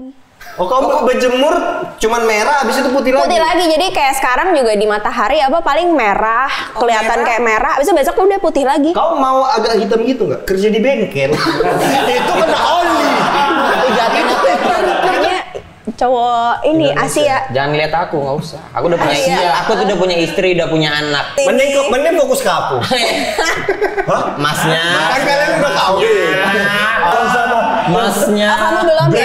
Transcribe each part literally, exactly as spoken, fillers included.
Oh kamu berjemur cuman merah, abis itu putih lagi? Putih lagi, jadi kayak sekarang juga di matahari apa paling merah, oh, kelihatan merah? Kayak merah, abis itu besok udah putih lagi. Kau mau agak hitam gitu nggak? Kerja di bengkel? Itu kena oli. Itu jatuhnya kayaknya cowok ini Asia. Jangan lihat aku, nggak usah. Aku udah punya istri, aku tuh udah punya istri, udah punya anak. Mending mending fokus ke aku. Hah? Masnya. Kan kalian udah kawin. Masnya. Oh, kamu belum ya?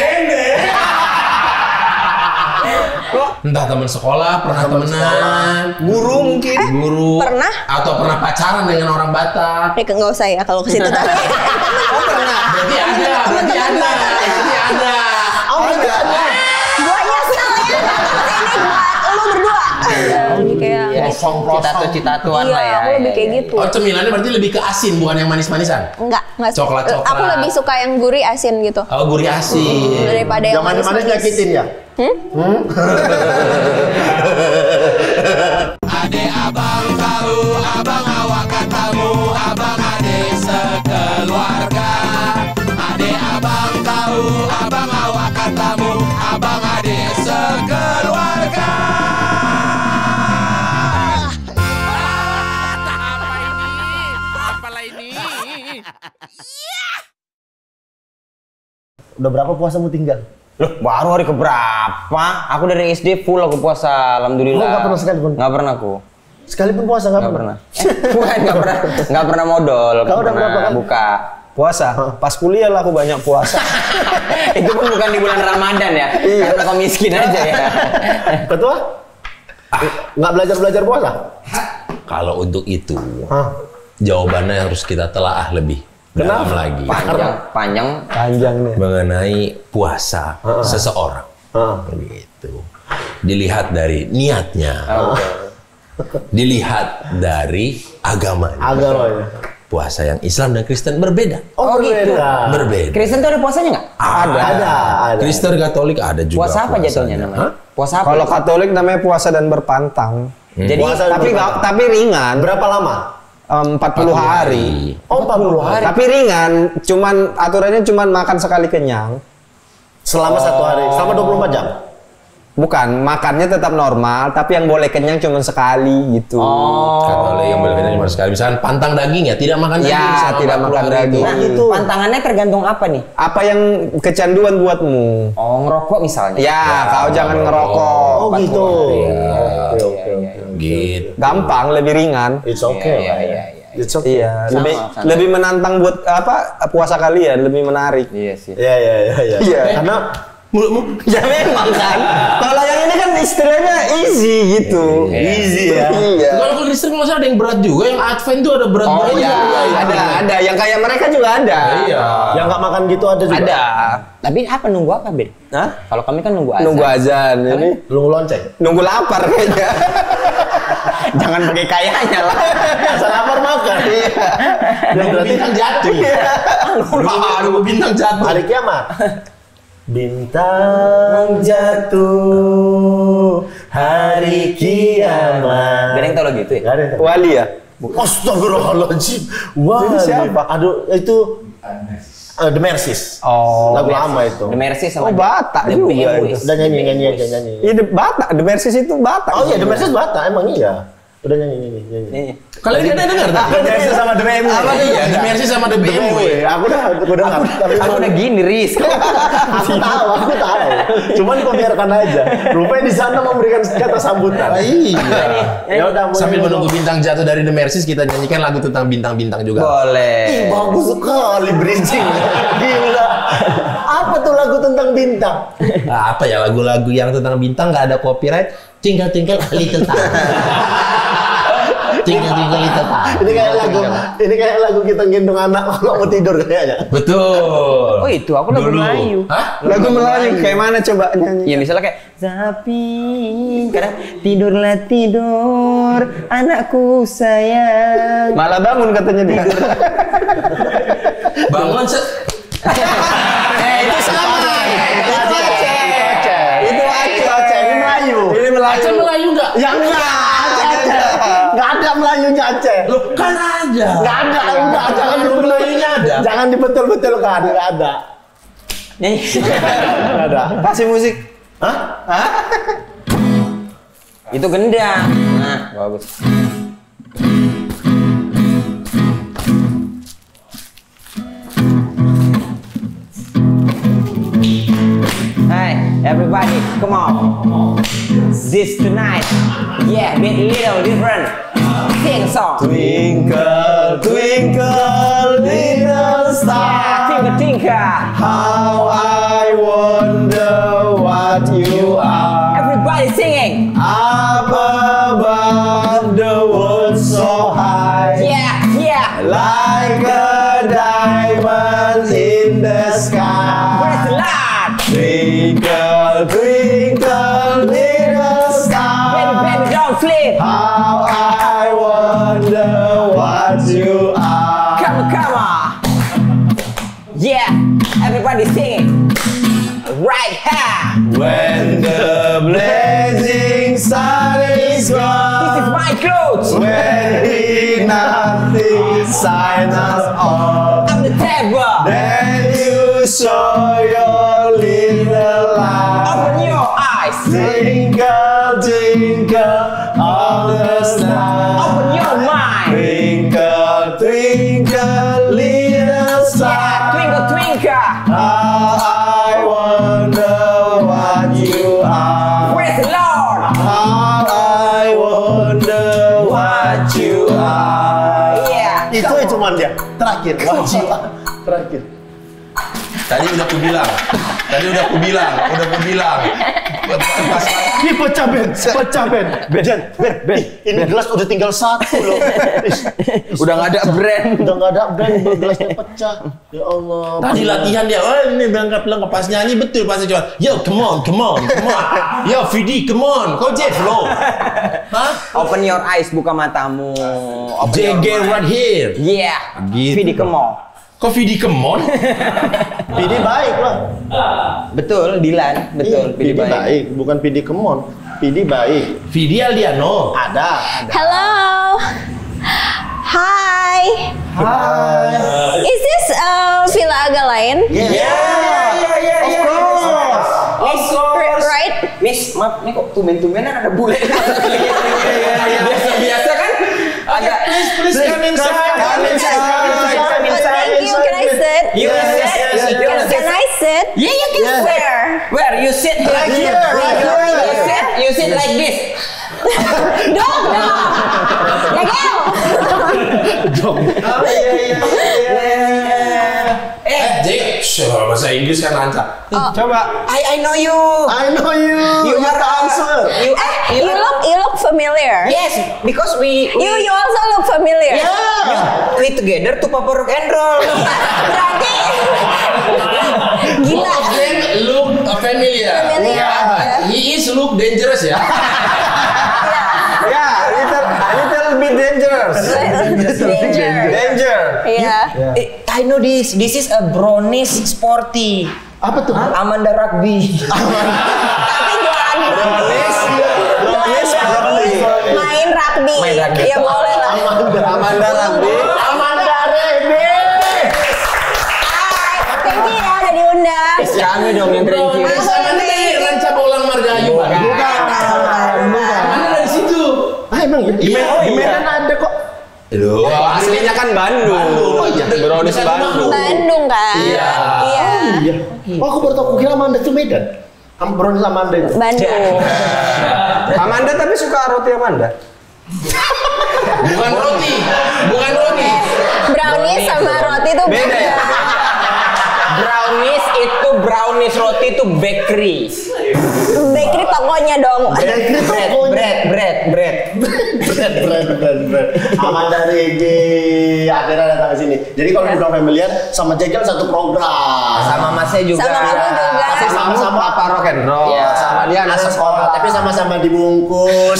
Entah teman sekolah, pernah temenan, guru mungkin, eh, guru, pernah atau pernah pacaran dengan orang Batak. Ya nggak usah ya kalau ke situ tapi. Oh pernah. Berarti ada, berarti ada, berarti ada. Oh berarti ada. Gua nyesel ya, ini buat lu berdua. Ini kayak cita-citatuan lah ya. Aku lebih kayak gitu. Oh cemilannya berarti lebih ke asin, bukan yang manis-manisan? Enggak, enggak. Coklat-coklat. Aku lebih suka yang gurih asin gitu. Oh gurih asin. Daripada yang manis-manis nyakitin ya? Hmm? Hmm? Ade abang tahu, abang awak katamu, abang ade sekeluarga. Ade abang tahu, abang awak katamu, abang ade sekeluarga. Apa ini? Apalah ini? Udah berapa puasamu tinggal? Loh, baru hari keberapa? Aku dari S D full aku puasa, alhamdulillah. Oh, nggak pernah sekalipun? Nggak pernah aku. Sekalipun puasa nggak pernah? pernah. Eh, bukan, nggak pernah. Nggak pernah modal. Kau udah berapa kali? Buka. Puasa? Pas kuliah lah aku banyak puasa. Itu pun bukan di bulan Ramadan ya? Karena kau miskin aja ya. Ketua? Nggak belajar-belajar puasa? Kalau untuk itu, Hah? jawabannya harus kita telaah lebih dalam lagi. Panjang, panjang. Panjang nih. Mengenai puasa uh-uh. seseorang. Uh. Gitu. Dilihat dari niatnya. Oh, Dilihat dari agamanya. Agamanya. Puasa yang Islam dan Kristen berbeda. Oh, gitu. Berbeda. Kristen tuh ada puasanya nggak? Ada. Ada, ada. Kristen Katolik ada juga. Puasa apa puasanya. jatuhnya namanya? Hah? Puasa apa? Kalau Katolik namanya puasa dan berpantang. Hmm. Jadi Puasa Tapi nggak, tapi ringan. Berapa lama? Um, empat puluh hari. Oh, empat puluh hari. Tapi ringan, cuman aturannya cuman makan sekali kenyang. Selama oh. satu hari, selama dua puluh empat jam? Bukan, makannya tetap normal, tapi yang boleh kenyang cuma sekali gitu. Oh. Katolik yang boleh kenyang cuma sekali. Misalnya pantang daging ya, tidak makan daging. Ya, selama tidak makan hari daging. itu. Nah, gitu. pantangannya tergantung apa nih? Apa yang kecanduan buatmu? Oh, ngerokok misalnya. Ya, kau jangan ngerokok. Oh gitu. Iya. Oke, oke, oke. Gitu. Gampang, lebih ringan. It's okay. Iya, iya, iya. It's okay. Iya, Sama, lebih sama. lebih menantang buat apa puasa kalian, lebih menarik. Iya sih. Iya, iya, iya, iya. Iya. Karena Mulutmu. Ya memang kan. Kalau yang ini kan istilahnya easy gitu. easy ya. Iya. Kalau kalau Kristen kalau ada yang berat juga, yang Advent tuh ada berat Oh berat iya, ada, ada. Yang kayak mereka juga ada. Iya. Yang nggak makan gitu ada juga. Ada. Tapi apa nunggu apa, Ben? Hah? Kalau kami kan nunggu azan. Nunggu azan ini. Lu lonceng. Nunggu lapar kayaknya. Jangan pakai kayaknya lah. Asal lapar makan. Iya. Nunggu berarti bintang jatuh. Nunggu nunggu bintang jatuh. hari kiamat. Bintang jatuh hari kiamat. Gak ada yang tau lagu itu ya? Gak ada yang tahu. Wali ya? Astagfirullahaladzim. Wah, Itu siapa? Aduh, itu uh, The Mercies. Oh. Lagu lama itu. The Mercies sama Oh, Batak The juga B M W. itu. Udah nyanyi nyanyi aja nyanyi. Iya, The Batak, The Mercies itu Batak. Oh iya, The Mercies Batak emang iya. Udah nyanyi nyanyi nyanyi. Iya. Kalian tidak dengar tadi? The Mercies sama The B M W. Apa iya? The Mercies sama The B M W. Aku udah aku udah tapi Aku udah gini, Riz. aku tahu, aku tahu. Cuman kau biarkan aja. Rupanya di sana memberikan kata sambutan. Iya. Ya udah Sambil menunggu bintang jatuh dari The Mercies, kita nyanyikan lagu tentang bintang-bintang juga. Boleh. Ih, bagus sekali bridging. Gila. Apa tuh lagu tentang bintang? Nah, apa ya lagu-lagu yang tentang bintang nggak ada copyright? Tinggal tinggal little time. Tinggal tinggal little time. Ini kayak lagu, ini kayak lagu kita gendong anak kalau mau tidur kayaknya. Betul. Oh itu, aku lagu Dulu. Melayu. Hah? Lagu Melayu kayak mana coba nyanyi? Ya misalnya kayak Zapin, kadang tidurlah tidur, anakku sayang. Malah bangun katanya dia. Bangun se. Eh itu sama. Itu Aceh. Itu Aceh. Aceh. Ini Melayu. Ini Melayu. Aceh Melayu nggak? Ya enggak. Aceh. Enggak ada Melayunya Aceh. Loh kan ada. Enggak ada. Enggak. Jangan Lagu Melayunya ada. Jangan dibetul-betulkan. Enggak ada. Nyanyi. Nggak ada. Kasih musik. Hah? Hah? Itu gendang. Nah, bagus. Hey, everybody, come on. This tonight, yeah, get a little different. Sing a song. Twinkle, twinkle, little star. Tinker, tinker. How I wonder what you are. Everybody singing. Up above the world so high. Yeah, yeah. Like a diamond in the sky. Praise the Lord. Twinkle, twinkle, little star. Baby, baby, don't sleep. How I wonder what you are. Come on, come on. Yeah, everybody singing. Right here. When the blazing sun is This is gone, my clothes. when he nothing sign us off, I'm the table. then you show your little light. Open your eyes. Twinkle, twinkle, all the stars. Open your mind. Twinkle, twinkle, little star. Yeah, twinkle, twinkle. How I wonder what you are. Praise the Lord. How I wonder what you are. Yeah. Itu cuma dia. Terakhir, what you are. Terakhir. Tadi udah aku bilang. Tadi udah aku bilang, udah aku bilang. Pas Ini pecah Ben, pecah Ben. Ben, Ben, Ben. Ini gelas udah tinggal satu loh. Udah nggak ada brand. Udah nggak ada brand, gelasnya pecah. Ya Allah. tadi latihan dia, oh ini berangkat bilang pas nyanyi betul pas dia cuma, yo come on, come on, come on, yo Vidi, come on, kau Jeff lo, hah? Open your eyes, buka matamu. Open your J G mind. right here, Yeah. Gitu. Vidi, come on. kau Vidi come on, Pidi baik lah. Betul, Dilan. Betul, Pidi Vidi baik. baik, bukan Pidi kemon. Pidi baik. Vidi Aldiano, Ada. Hello. Hi. Hai. Is this uh, Villa Agalain? Yeah. yeah, Of course. Of course. Right? Miss, maaf, ini kok tumen-tumenan ada bule. Biasa-biasa kan? Agak please please come inside, come inside, come inside, come Oh, inside. thank you. Can I sit? You Yes, sit. yes, You yes. sit. Can I sit? Yeah, you can Yes. sit. Where? Where? You sit here. Right here, right You here. sit. You sit like this. Dong, dong. Gagel. Oh iya iya iya. Eh, eh J, Shh, bahasa Inggris kan lancar. Coba. I I know you. I know you. You You are answer. You Eh, are. you look you look familiar. Yes, because we. we You you also look familiar. Yeah. We together to Papa Rock and Roll. Berarti gila. Both of them look uh, familiar. Familiar. Yeah, but he is look dangerous ya. Ya, little, little bit dangerous. Danger. Danger. Iya. Eh, I know this. This is a brownies sporty. Apa tuh? Amanda Rugby. Tapi jualan Brownies. Brownies. Brownies. main rugby. Main rugby. Ya boleh lah. Amanda Rugby. Amanda Rebe. Hai, thank you ya udah diundang. Kami dong yang thank you. Aku yang thank you. Ranca Bolang Margahayu. Bukan. Bukan. Mana dari situ? Ah emang ya? Di Medan, di Medan ada kok. Loh, Aslinya kan Bandung. Bandung. Oh, iya. Brownies Dekat Bandung. Bandung kan? Iya. Iya. Iya. Oh aku baru tahu. Aku kira Amanda itu Medan. Am Brownies Amanda itu. Bandung. Amanda tapi suka roti Amanda. bukan roti, bukan roti. Brownies sama roti itu Beda ya? Brownies itu brownies, roti itu bakery. Bakery tokonya dong. Bakery Bread, tokonya. bread, bread, bread. Bread, bread, bread, bread. Amanda Rege akhirnya datang ke sini. Jadi kalau dibilang familiar sama Jekyll satu program. Sama masnya juga. Sama kamu juga. Sama-sama Papa Rock and Roll. Iya. Sama dia anak anak sekolah. sekolah, tapi sama-sama dibungkus.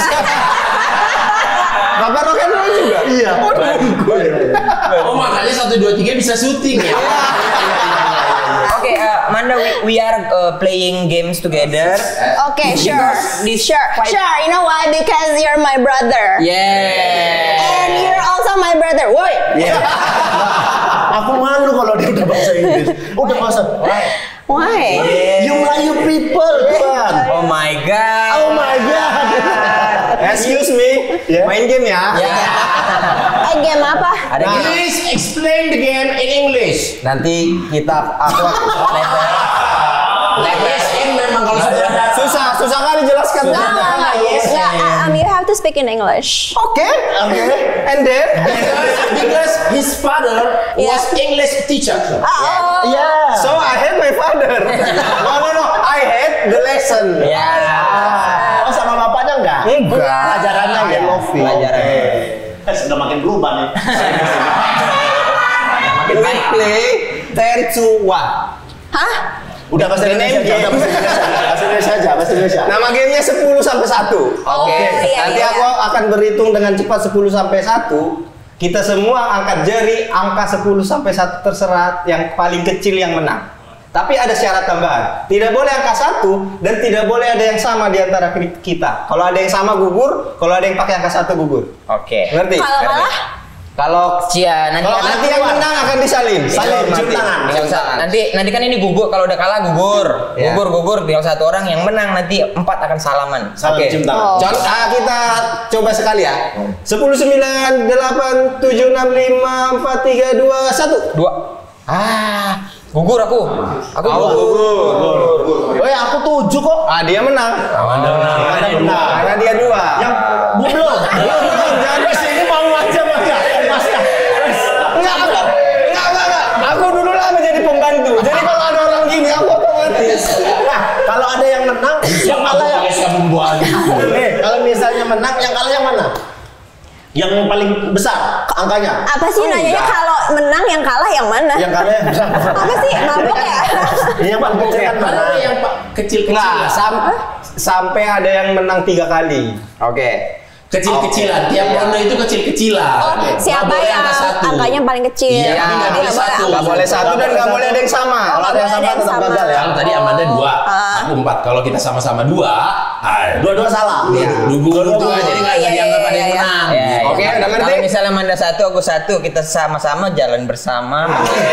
Papa Rock and Roll juga. Iya. Oh makanya satu dua tiga bisa syuting ya. Oke, uh, Manda, we, we are uh, playing games together. Okay, sure. Because this Sure. fight- Sure. You know why? Because you're my brother. Yeah. And you're also my brother. Woi. Aku malu kalau dia udah bahasa Inggris. Udah bahasa. Why? You Melayu people, Tuan. Oh my god. Oh my god. Excuse me, Yeah. main game ya. Ya. Eh, game apa? Ada game. Please explain the game in English. Nanti kita aku Yes, in memang kalau sudah ada susah susah kali jelaskan. No, no, no. Yes, No, um, you have to speak in English. Oke, oke. And then because his father Yeah. was English teacher. Oh. Yeah. so I hate my father. No no no, I hate the lesson. Ya. Oh, sama bapaknya enggak? Enggak. Pelajarannya ya. Pelajaran. Eh, sudah makin berubah nih. Makin We baik. play ten to one. Hah? Udah bahasa Indonesia aja, udah bahasa Indonesia. Bahasa Indonesia aja, bahasa Indonesia. Nama gamenya sepuluh sampai satu. Oh, Oke. iya, Nanti iya. aku akan berhitung dengan cepat sepuluh sampai satu. Kita semua angkat jari angka sepuluh sampai satu terserah, yang paling kecil yang menang. Tapi ada syarat tambahan. Tidak boleh angka satu dan tidak boleh ada yang sama di antara kita. Kalau ada yang sama gugur, kalau ada yang pakai angka satu gugur. Oke. Ngerti? Kalau kalah? Kalau Cia nanti Kalau nanti yang menang akan disalin. Salim, Dihormati. cium tangan. tinggal sa- nanti nanti kan ini gugur, kalau udah kalah gugur. Ya. Gugur gugur tinggal satu orang yang menang, nanti empat akan salaman. Salam Oke. cium Oh. tangan. Contoh, ah, kita coba sekali ya. sepuluh, sembilan, delapan, tujuh, enam, lima, empat, tiga, dua, satu. Dua. Ah, gugur aku. Aku Kau gugur. gugur. Oh ya, aku tujuh kok. Ah, dia menang. Anda benar. Anda benar. Karena dia dua. Yang belum. Jangan di sini mau aja mas ya. Mas ya. Enggak, aku, enggak, enggak, enggak. Aku dulu lah menjadi pembantu. Jadi kalau ada orang gini, aku otomatis. Nah, kalau ada yang menang, yang kalah yang Nih, kalau misalnya menang, yang kalah yang mana? Yang paling besar angkanya. Apa sih Oh, nanyanya enggak. kalau menang yang kalah yang mana? Yang kalah yang besar. Apa sih? Mabok ya? Ini yang paling kecil kan mana? Mana yang kecil-kecil? Enggak, sam- sampai ada yang menang tiga kali. Oke. Kecil-kecilan. Tiap ronde itu kecil-kecilan. Oh, Nggak siapa boleh yang angka satu. angkanya paling kecil? Iya, tapi nggak boleh Nggak satu. Enggak boleh satu dan enggak boleh ada yang sama. Oh, Kalau ada yang sama boleh ada yang tetap sama. gagal ya. Kalau tadi Amanda dua, Ah. aku empat. Kalau kita sama-sama dua, ah, Dua-dua salah. Iya. gugur tuh. Oh, Jadi nggak iya, dianggap iya, ada yang iya. menang. Ya, ya. Oke, udah ngerti? Kalau misalnya Manda satu, aku satu, kita sama-sama jalan bersama.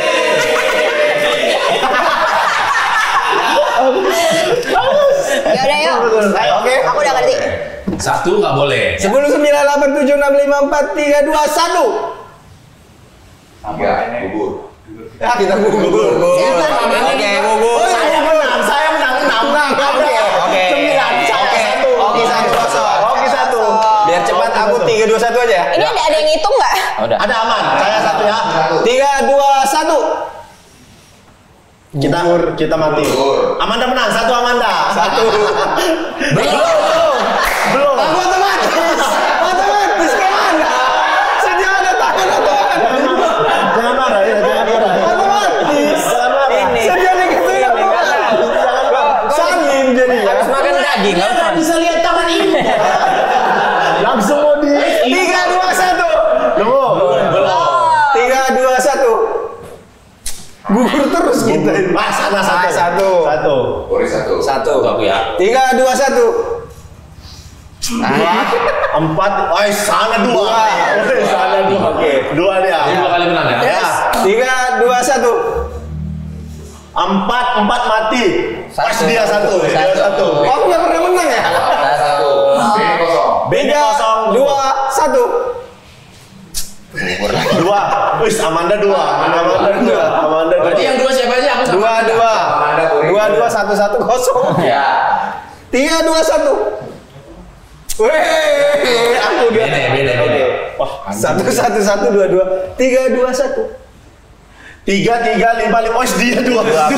Yaudah yuk. Oke. Aku udah ngerti. Satu nggak boleh. sepuluh, sembilan, delapan, tujuh, enam, lima, empat, tiga, dua, satu. Ya, kita gugur. Oke, gugur. Saya menang, saya menang enam. Oke, oke. Sembilan, saya Oke. satu. Oke, satu kosong. Oke, satu. Biar cepat aku tiga, dua, satu aja. Ini ada ada yang ngitung nggak? Udah. Ada aman, saya satu ya. Tiga, dua, satu. Kita kita mati. Amanda menang, satu Amanda. Satu. Belum, belum. Belum. Aku otomatis. Otomatis kemana? Sejak ada tangan otomatis. Jangan marah ya, jangan marah. Otomatis. Jangan marah. Ini. Sejak ada gitu ya. Salim jadinya. Harus makan daging. Dia nggak bisa lihat tangan ini. Langsung mau di. Tiga, dua, satu. Belum. Tiga, dua, satu. Gugur terus kita. Ah, sana satu. Ah, satu. Satu. Satu. Satu aku ya. Tiga, dua, satu. Dua, empat, oh sana dua. Dua. Oh, sana dua. Oke, dua dia. Ini dua kali menang ya. Ya. Tiga, dua, satu. Empat, empat mati. Pas Satu. dia satu, dia Satu. satu. Oh, aku nggak pernah menang ya? Satu. Beda Tiga, kosong. dua, satu. Dua. Wis, Amanda dua. Amanda dua. Amanda dua. Berarti yang dua siapa aja? Aku sama Dua, Amanda. dua. Dua, dua, satu, satu, kosong. Ya. Tiga, dua, satu. Weh, aku dua. Beda, beda, beda. Wah, satu, satu, satu, dua, dua. Tiga, dua, satu. Tiga, tiga, lima, lima. Wis, dia dua.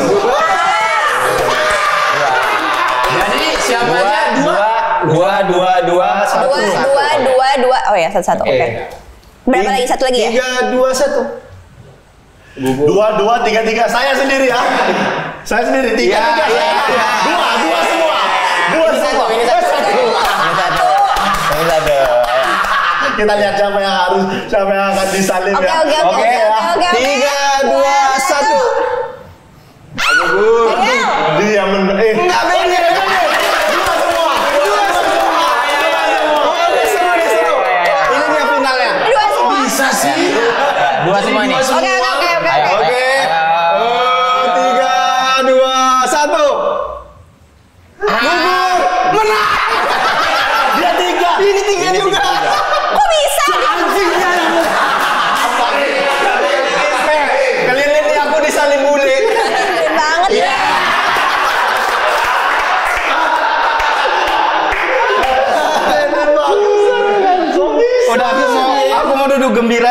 Jadi siapa aja? Dua. Dua, dua, dua, satu. Dua, dua, dua, dua. Oh ya, satu, satu. Oke. Berapa lagi? Satu lagi ya? Tiga, dua, satu. Dua, dua, tiga, tiga. Saya sendiri ya. Saya sendiri. Tiga, Ya, tiga. ya, saya. ya. Dua, dua semua. Dua semua. Ini satu. Ini satu. Ini satu. Kita lihat siapa yang harus, siapa yang akan disalib Oke, ya. oke, oke, Oke, oke, oke, oke. tiga, dua, satu. Gugur. Dia men eh. Enggak beda. Dua semua. Dua semua. Oh, ini seru, ini seru. Ini dia finalnya. Dua semua. Bisa sih. Dua semua nih. Oke, oke, oke, oke. Ayo, Oke. ayo. Oh, tiga, dua,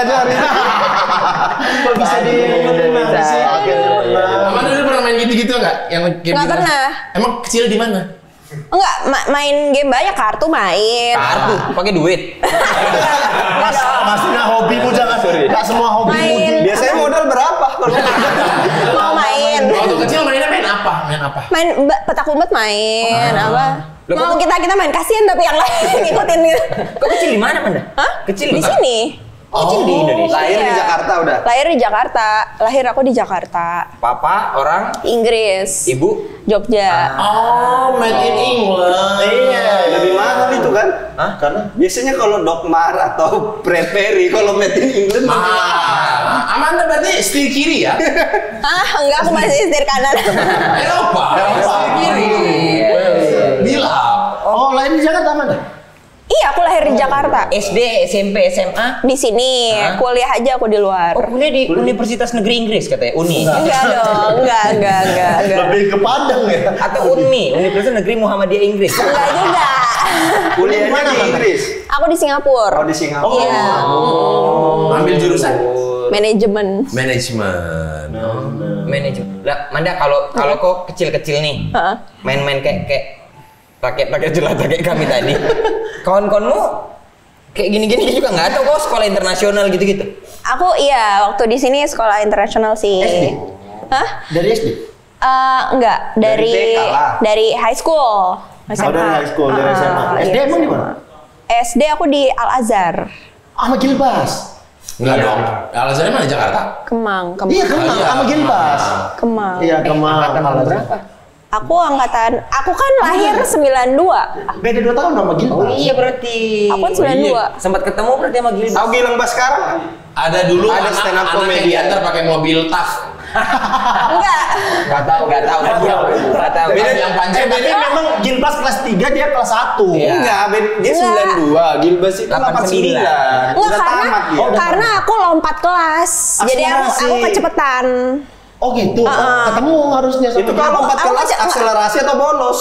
aja hari ini. Kok bisa di Bisa. sih? Amanda dulu pernah main gitu-gitu nggak? Yang game Nggak gitu? pernah. Emang kecil di mana? Enggak, ma- main game banyak, kartu main. Kartu, pakai duit. Enggak dong. Maksudnya hobimu jangan nggak semua hobimu. Main. Biasanya modal berapa kalau Mau main. Waktu kecil mainnya main apa? Main apa? Main ba- petak umpet main apa? Loh, Mau kok- kita kita main kasihan tapi yang lain ngikutin gitu. Kok kecil di mana, Manda? Hah? Kecil di bentar. sini. Kecil di Indonesia. lahir di Iya. Jakarta udah. Lahir di Jakarta. Lahir aku di Jakarta. Papa orang, Inggris. ibu. Jogja. Oh, made in England. Iya, lebih mahal itu kan? Hah? Karena biasanya kalau Dokmar atau Bradbury kalau made in England Ah, Amanda berarti setir kiri ya? Ah, enggak, aku masih setir kanan. Eropa. Setir kiri. Bilang. Oh, lain di Jakarta mana? Iya, aku lahir di Jakarta. S D, S M P, S M A. Di sini, Hah? kuliah aja aku di luar. Oh, kuliah di Universitas Negeri Inggris katanya, Uni. Enggak dong, enggak, enggak, enggak, enggak. Lebih ke Padang ya. Atau Unmi, Universitas Negeri Muhammadiyah Inggris. Enggak juga. kuliahnya Mana, di Bang? Inggris. Aku di Singapura. Oh, di Singapura. Iya. Ambil jurusan Manajemen. manajemen. Manajemen. Lah, Manda kalau kalau kok kecil-kecil nih, Heeh. main-main kayak kayak rakyat-rakyat jelata kayak kami tadi. Kawan-kawanmu kayak gini-gini juga nggak atau kok sekolah internasional gitu-gitu? Aku iya, waktu di sini sekolah internasional sih. S D? Hah? Dari S D? Eh, enggak, Dari dari T K lah. dari high school. S M A. Oh, dari high school, dari S M A. Ah, S D iya, emang di S M A. mana? S D aku di Al Azhar, Sama Gilbas. Enggak dong. Alasannya mana Jakarta? Kemang, Kemang. Iya, Kemang. iya. Sama Gilbas. Kemang. Iya, Kemang. Al Azhar. Aku angkatan, aku kan lahir sembilan dua. Beda dua tahun sama Gilbas. Iya berarti. Aku kan sembilan dua. Sempat ketemu berarti sama Gilbas. Tahu Gilang Baskara? Ada dulu Ada anak, stand up anak comedy. yang diantar pakai mobil taf. Enggak. Gak tahu, gak tahu, gak tahu, gak tahu. Beda yang panjang. Eh, tapi memang Gilbas kelas tiga, dia kelas satu. Iya. Enggak, ben- dia Enggak. sembilan dua, Gilbas itu delapan delapan sembilan. Enggak, Udah karena tamat dia. Oh, udah karena aku lompat kelas. Jadi aku Akselerasi. aku kecepetan. Oh gitu. Ah. Ketemu harusnya sama Itu kalau Gilbas. lompat Aku kelas kece- akselerasi atau bolos?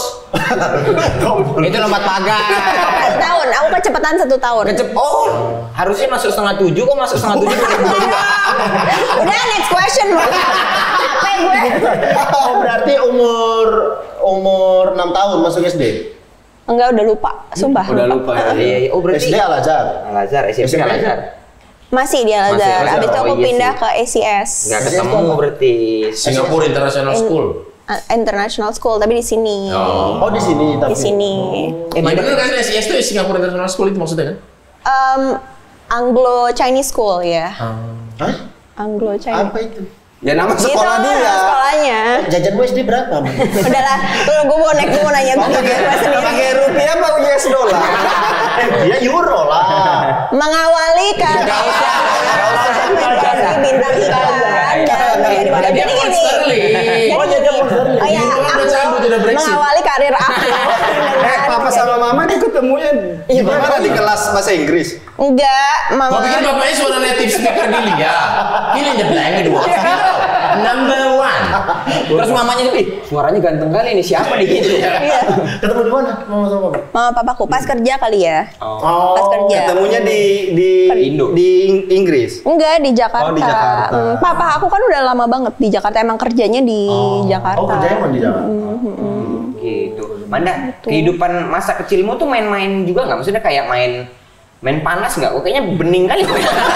Itu lompat pagar. Satu tahun, aku kecepetan satu tahun. Kecep. Oh, harusnya masuk setengah tujuh kok masuk setengah tujuh. Udah next question. Capek gue. Oh, berarti umur umur enam tahun masuk S D. Enggak, udah lupa, sumpah. Udah lupa ya. Iya, iya. Oh S berarti D Al Azhar. Al Azhar, S M P S M P. Al Azhar. Masih di Al Masih Azhar. Al Azhar. Abis itu Oh, aku iya pindah sih. ke A C S. Nggak ketemu berarti. Singapura International School. Uh, International School, tapi di sini. Oh. Oh, di sini tapi. Di sini. Eh, Eh, Manda, bener kan S I S itu Singapura International School itu maksudnya kan? Um, Anglo Chinese School ya. Hah? Anglo Chinese. Apa itu? Ya nama Gitu, sekolah dia. sekolahnya. Jajan W S D berapa? Man? Udahlah, tuh gue mau naik, gue mau nanya gue gue sendiri. Pakai rupiah apa U S dollar? Eh, dia euro lah. Mengawali karir Nggak usah, nggak usah. menjadi bintang iklan dan menjadi model. Jadi gini. Jadi Oh, jadi gini. Sterling. Oh ya, Euro udah cabut, udah aku Brexit. mengawali karir aku. Eh, dengan papa sama mama dia ketemunya di mana di kelas bahasa Inggris? Enggak, Gua mama. pikir bapaknya suara native speaker di Lia. Ini the blank dua. Number one. terus mamanya ih, suaranya ganteng kali ini siapa nih gitu. Iya. Ketemu di mana? Mama sama papa. Mama papaku pas kerja kali ya. Oh. Pas kerja. Ketemunya di di Indo. di Ing- Inggris. Enggak, di Jakarta. Oh, di Jakarta. Hmm, papa aku kan udah lama banget di Jakarta, emang kerjanya di Jakarta. Oh, kerjanya emang di Jakarta. Gitu. Manda, kehidupan masa kecilmu tuh main-main juga nggak? Maksudnya kayak main main panas nggak? Oh, kayaknya bening kali.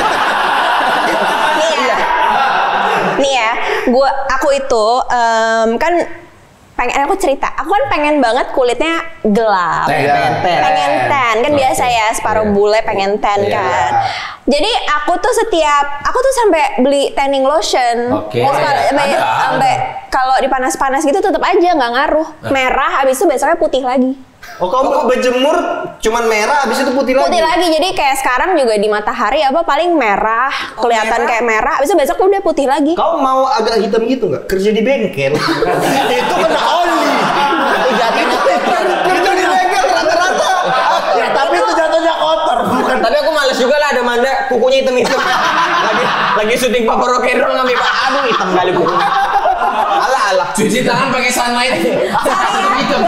Nih ya, nih ya, gua aku itu em, kan pengen aku cerita, aku kan pengen banget kulitnya gelap, Ten, ten, ten. pengen tan kan Oke. biasa ya separuh bule pengen tan Iya. kan. Jadi aku tuh setiap aku tuh sampai beli tanning lotion, Oke. Terus kalau- sampai Ada. sampai kalau dipanas-panas gitu tetap aja nggak ngaruh, merah, habis itu besoknya putih lagi. Oh, kamu berjemur cuman merah habis itu putih lagi. Putih lagi, jadi kayak sekarang juga di matahari apa paling merah, kelihatan merah? kayak merah, habis itu besok udah putih lagi. Kau mau agak hitam gitu nggak? Kerja di bengkel. Itu kena oli. Itu jatuhnya kerja di bengkel rata-rata. Ya, tapi itu jatuhnya kotor, bukan. Tapi aku males juga lah ada Manda kukunya hitam-hitam. lagi lagi syuting Papa Rock and Roll ngambil aduh hitam kali kuku. Alah alah. Cuci tangan pakai sunlight. Hitam.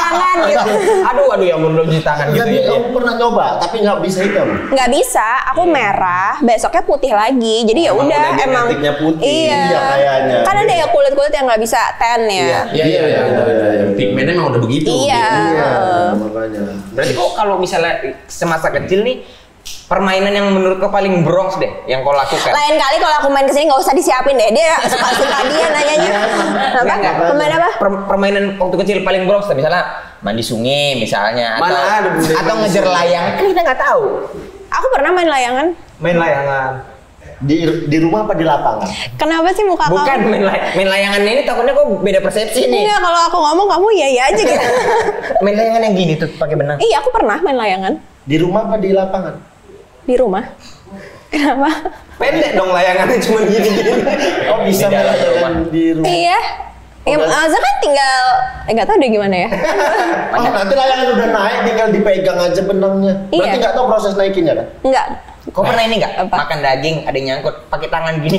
tangan gitu. Aduh, aduh ya belum cuci tangan gitu Tapi ya. kamu pernah nyoba, tapi nggak bisa hitam. Nggak bisa, aku merah, besoknya putih lagi. Jadi ya Emang udah udah emang genetiknya putih, iya. iya kayaknya. Kan ada ya kulit-kulit yang nggak bisa tan ya. Iya, iya, iya. iya. Pigmennya memang udah begitu. Iya. Iya, Heeh. makanya. Berarti kok kalau misalnya semasa kecil nih permainan yang menurut kau paling bronx deh yang kau lakukan? Lain kali kalau aku main kesini nggak usah disiapin deh, dia suka-suka dia nanyanya. Apa? Enggak, Pemain apa? Per- permainan waktu kecil paling bronx misalnya mandi sungai misalnya atau, Mana ada benda atau mandi ngejar sungai? layang kan kita nggak tahu. Aku pernah main layangan. Main layangan. Di di rumah apa di lapangan? Kenapa sih muka Bukan kamu? main, lay- main layangan ini takutnya kok beda persepsi nih. Enggak, kalau aku ngomong kamu iya iya aja gitu. Main layangan yang gini tuh pakai benang. Iya, aku pernah main layangan Di rumah apa di lapangan? di rumah. Kenapa? Pendek dong layangannya cuma gini-gini. Oh bisa main layangan di rumah. Iya. Ya, Azza kan tinggal, eh nggak tahu deh gimana ya. Oh, nanti layangan udah naik, tinggal dipegang aja benangnya. Berarti Iya. nggak tahu proses naikinnya kan? Enggak. Kau pernah ini nggak Apa? makan daging ada yang nyangkut pakai tangan gini?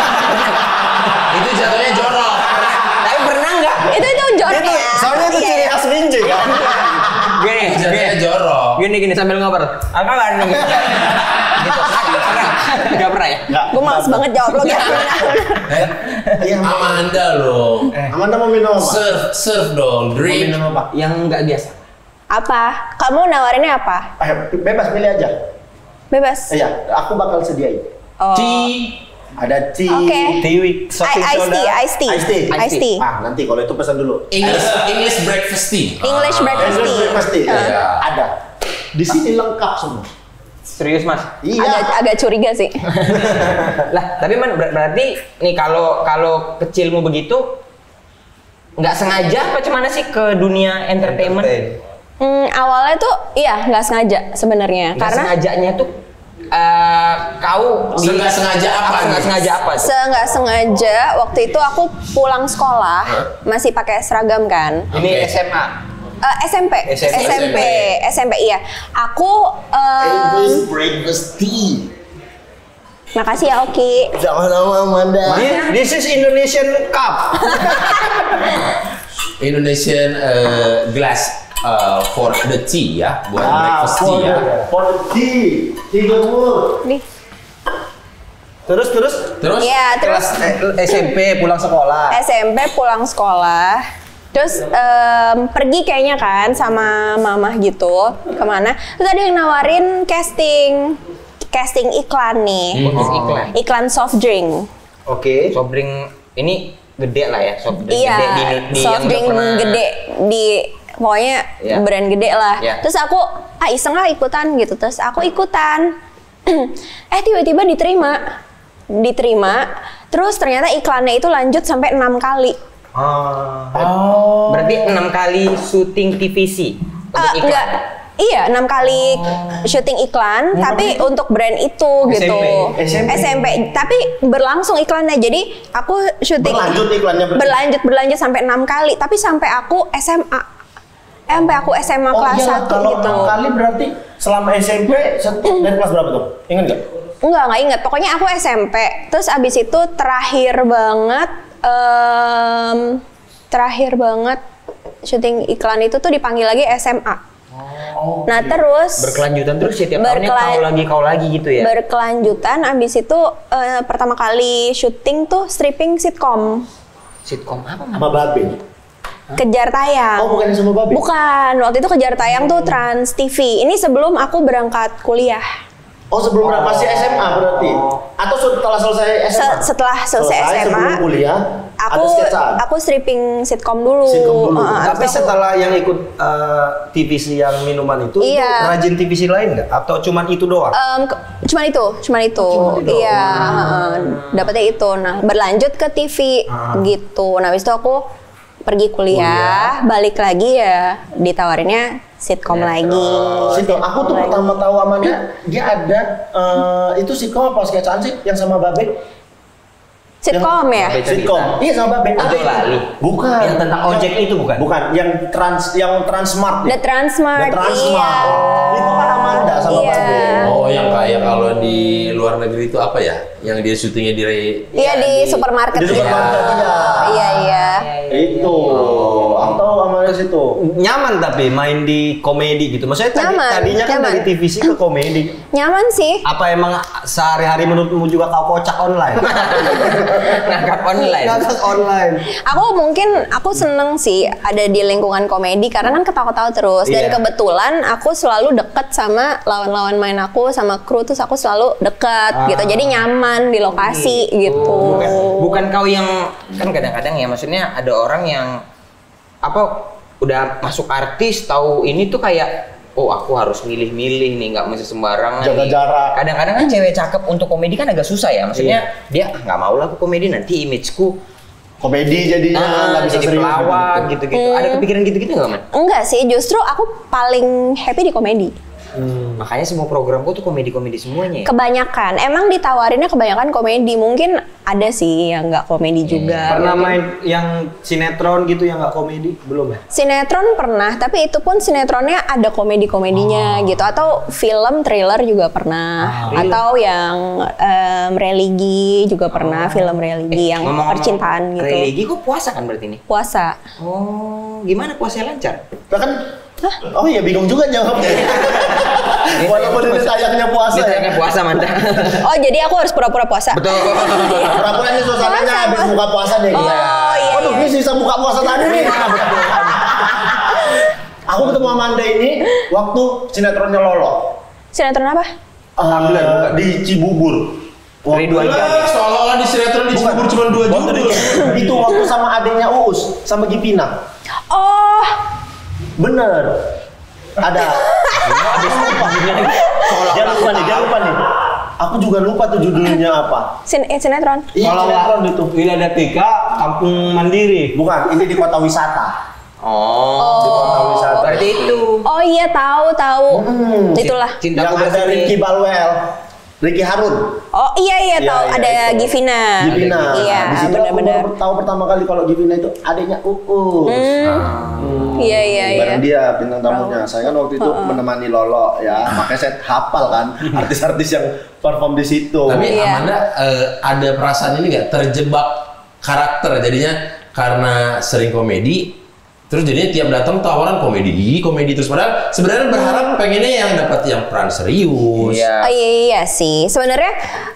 Itu jatuhnya jorok. Tapi pernah nggak? Itu itu jornya. Soalnya itu Iya, ciri iya. khas Ninja kan? Gini, Jatuhnya gini, jorok. gini, gini sambil ngobrol. Apa kan? Gitu. Nggak pernah. Nggak pernah ya? Nggak. Gue males banget jawab lo gitu. Iya. Amanda loh. Amanda mau minum apa? Surf, surf dong, Mau drink. minum apa? Yang nggak biasa. Apa? Kamu nawarinnya apa? Eh, bebas pilih aja. Bebas. Iya, aku bakal sediain. Oh. Tea. Ada tea, Oke. Tiwi, sopping I- Ice soda. tea, ice tea. Ice tea. Ice tea. Ah, nanti kalau itu pesan dulu. English, English breakfast tea. English breakfast English tea. breakfast tea. Iya. Ada. Di sini lengkap semua. Serius mas? Iya. Agak agak curiga sih. Lah, tapi man ber- berarti nih kalau kalau kecilmu begitu nggak sengaja apa cuman sih ke dunia entertainment? Hmm, awalnya tuh iya nggak sengaja sebenarnya Nggak karena sengajanya tuh eh, kau di- Nggak sengaja apa Nggak nih? sengaja apa? tuh? se nggak sengaja waktu itu aku pulang sekolah masih pakai seragam kan. Ini Oke. S M A. Eh, S M P, S M P. S M P, S M P iya. Aku em, English breakfast tea. makasih ya Oki. Sama-sama Amanda. This is Indonesian Cup. Indonesian uh, glass uh, for the tea ya, buat breakfast tea for ya. the- For the tea. Tea gemur. Nih. Terus terus Terus Iya, terus eh, S M P pulang sekolah. S M P pulang sekolah, terus em, pergi kayaknya kan sama mamah gitu kemana? Terus ada yang nawarin casting, casting iklan nih, Khusus iklan. iklan soft drink. Oke. Soft drink ini gede lah ya, soft drink Iya, gede di, di soft yang udah drink pernah- gede di pokoknya Iya. brand gede lah. Iya. Terus aku ah iseng lah ikutan gitu. Terus aku ikutan. eh tiba-tiba diterima, diterima. Terus ternyata iklannya itu lanjut sampai enam kali. Ah. Oh. Berarti enam kali syuting T V C untuk Eh, iklan. enggak, iya enam kali syuting iklan, tapi untuk brand itu gitu. S M P. S M P, tapi berlangsung iklannya. Jadi aku syuting Berlanjut iklannya berarti? berlanjut berlanjut sampai enam kali, tapi sampai aku S M A, eh, sampai aku S M A Oh kelas iya, satu kalau gitu. enam kali berarti selama S M P set- dari kelas berapa tuh? Ingat nggak? Enggak, enggak inget. Pokoknya aku S M P. Terus abis itu terakhir banget, em, terakhir banget syuting iklan itu tuh dipanggil lagi S M A. Nah terus Berkelanjutan terus ya tiap tahunnya Berkelan- kau lagi kau lagi gitu ya. berkelanjutan abis itu eh, pertama kali syuting tuh stripping sitkom Sitkom apa? Mas? Sama Babe. Kejar Tayang. Oh bukan sama Babe? Bukan, waktu itu Kejar Tayang tuh Trans T V. Ini sebelum aku berangkat kuliah. Oh sebelum berapa sih S M A berarti? Atau setelah selesai S M A? Se- setelah selesai S M A, sebelum kuliah, Aku ada sketsaan? aku stripping sitkom dulu. Sitkom dulu. Heeh, Tapi abis itu aku- setelah yang ikut eh, T V C yang minuman itu, itu Iya. rajin T V C lain nggak? Atau cuman itu doang? Em, ke- cuman itu, cuman itu. Iya, heeh, dapetnya itu. Nah, berlanjut ke T V gitu. Nah, habis itu aku pergi kuliah, balik lagi ya ditawarinnya sitkom lagi. Sitkom. Aku tuh pertama tahu Amanda, dia ada eh, itu sitkom apa sketsaan sih yang sama Babe? Sitkom ya? Sitkom. Iya sama Babe. Ojek Lali. Bukan. Yang tentang ojek itu bukan? Bukan, yang trans yang Transmart. The ya? Transmart. The Transmart. Iya. Itu kan Amanda sama Iya. Babe. Oh, yang kayak kalau di luar negeri itu apa ya? Yang dia syutingnya di Iya di supermarket. Di supermarket, gitu. iya. Iya, iya. Itu. Aku tahu sama ke situ. Nyaman tapi main di komedi gitu. Maksudnya tadi, Nyaman, tadinya kan nyaman. dari T V C ke komedi. Nyaman sih. Apa emang sehari-hari menurutmu juga kau kocak online? Ngangkat online. Ngangkat online. Aku mungkin aku seneng sih ada di lingkungan komedi karena kan ketawa-ketawa terus dan Iya. kebetulan aku selalu deket sama lawan-lawan main aku sama kru terus aku selalu deket gitu jadi nyaman di lokasi gitu. Bukan, bukan kau yang kan kadang-kadang ya maksudnya ada orang yang apa udah masuk artis tahu ini tuh kayak oh aku harus milih-milih nih nggak mesti sembarangan Jaga nih. jarak. Kadang-kadang kan cewek cakep untuk komedi kan agak susah ya maksudnya dia "Ah, nggak mau lah aku komedi nanti imageku Komedi jadinya ah, nggak bisa jadi serius pelawak gitu. gitu-gitu. Ada kepikiran gitu-gitu nggak man? Enggak sih, justru aku paling happy di komedi. Makanya semua programku tuh komedi-komedi semuanya. Ya? Kebanyakan, emang ditawarinnya kebanyakan komedi. Mungkin ada sih yang nggak komedi juga. Pernah main yang sinetron gitu yang nggak komedi? Belum ya? Sinetron pernah, tapi itu pun sinetronnya ada komedi-komedinya gitu. Atau film, thriller juga pernah. Atau yang em, religi juga pernah, film religi yang Ngomong-ngomong percintaan gitu. Religi kok puasa kan berarti nih? Puasa. Oh, gimana puasanya lancar? Lah kan oh iya bingung juga jawabnya. Walaupun ini sayangnya puasa Ini ya. sayangnya puasa mantap. Oh, jadi aku harus pura-pura puasa. Betul. Pura-pura ini suasananya Puasa, habis Bang. buka puasa deh. Oh, iya, Waduh, iya. ini sisa buka puasa tadi nih. Aku ketemu Amanda ini waktu sinetronnya Lolo. Sinetron apa? Alhamdulillah bukan di Cibubur. Ridwan Kamil. Seolah-olah di sinetron di Cibubur cuma dua Waktu judul. di- Itu waktu sama adiknya Uus sama Gipina. Oh, Bener. Ada. Habis lupa. Dia lupa nih, dia lupa nih. Aku juga lupa tuh judulnya apa. sin eh, sinetron. Iya, sinetron itu. Wiladatika Kampung Mandiri. Bukan, ini di kota wisata. Oh. Di kota wisata. Berarti itu. Oh iya, tahu tahu. Itulah. Cintaku Yang ada bersemi. Ricky Balwell, Ricky Harun, Oh iya iya Iya, tahu iya, ada itu. Givina. Givina. Iya, Di situ aku benar-benar. baru tahu pertama kali kalau Givina itu adiknya Uus. Hmm. Iya iya iya. Bareng dia bintang tamunya. Saya kan waktu itu menemani Lolo ya, makanya saya hafal kan artis-artis yang perform di situ. Tapi Iya. Amanda eh, ada perasaan ini nggak terjebak karakter jadinya karena sering komedi terus jadinya tiap datang tawaran komedi komedi terus padahal sebenarnya berharap pengennya yang dapat yang peran serius. Iya. Oh iya, iya sih. Sebenarnya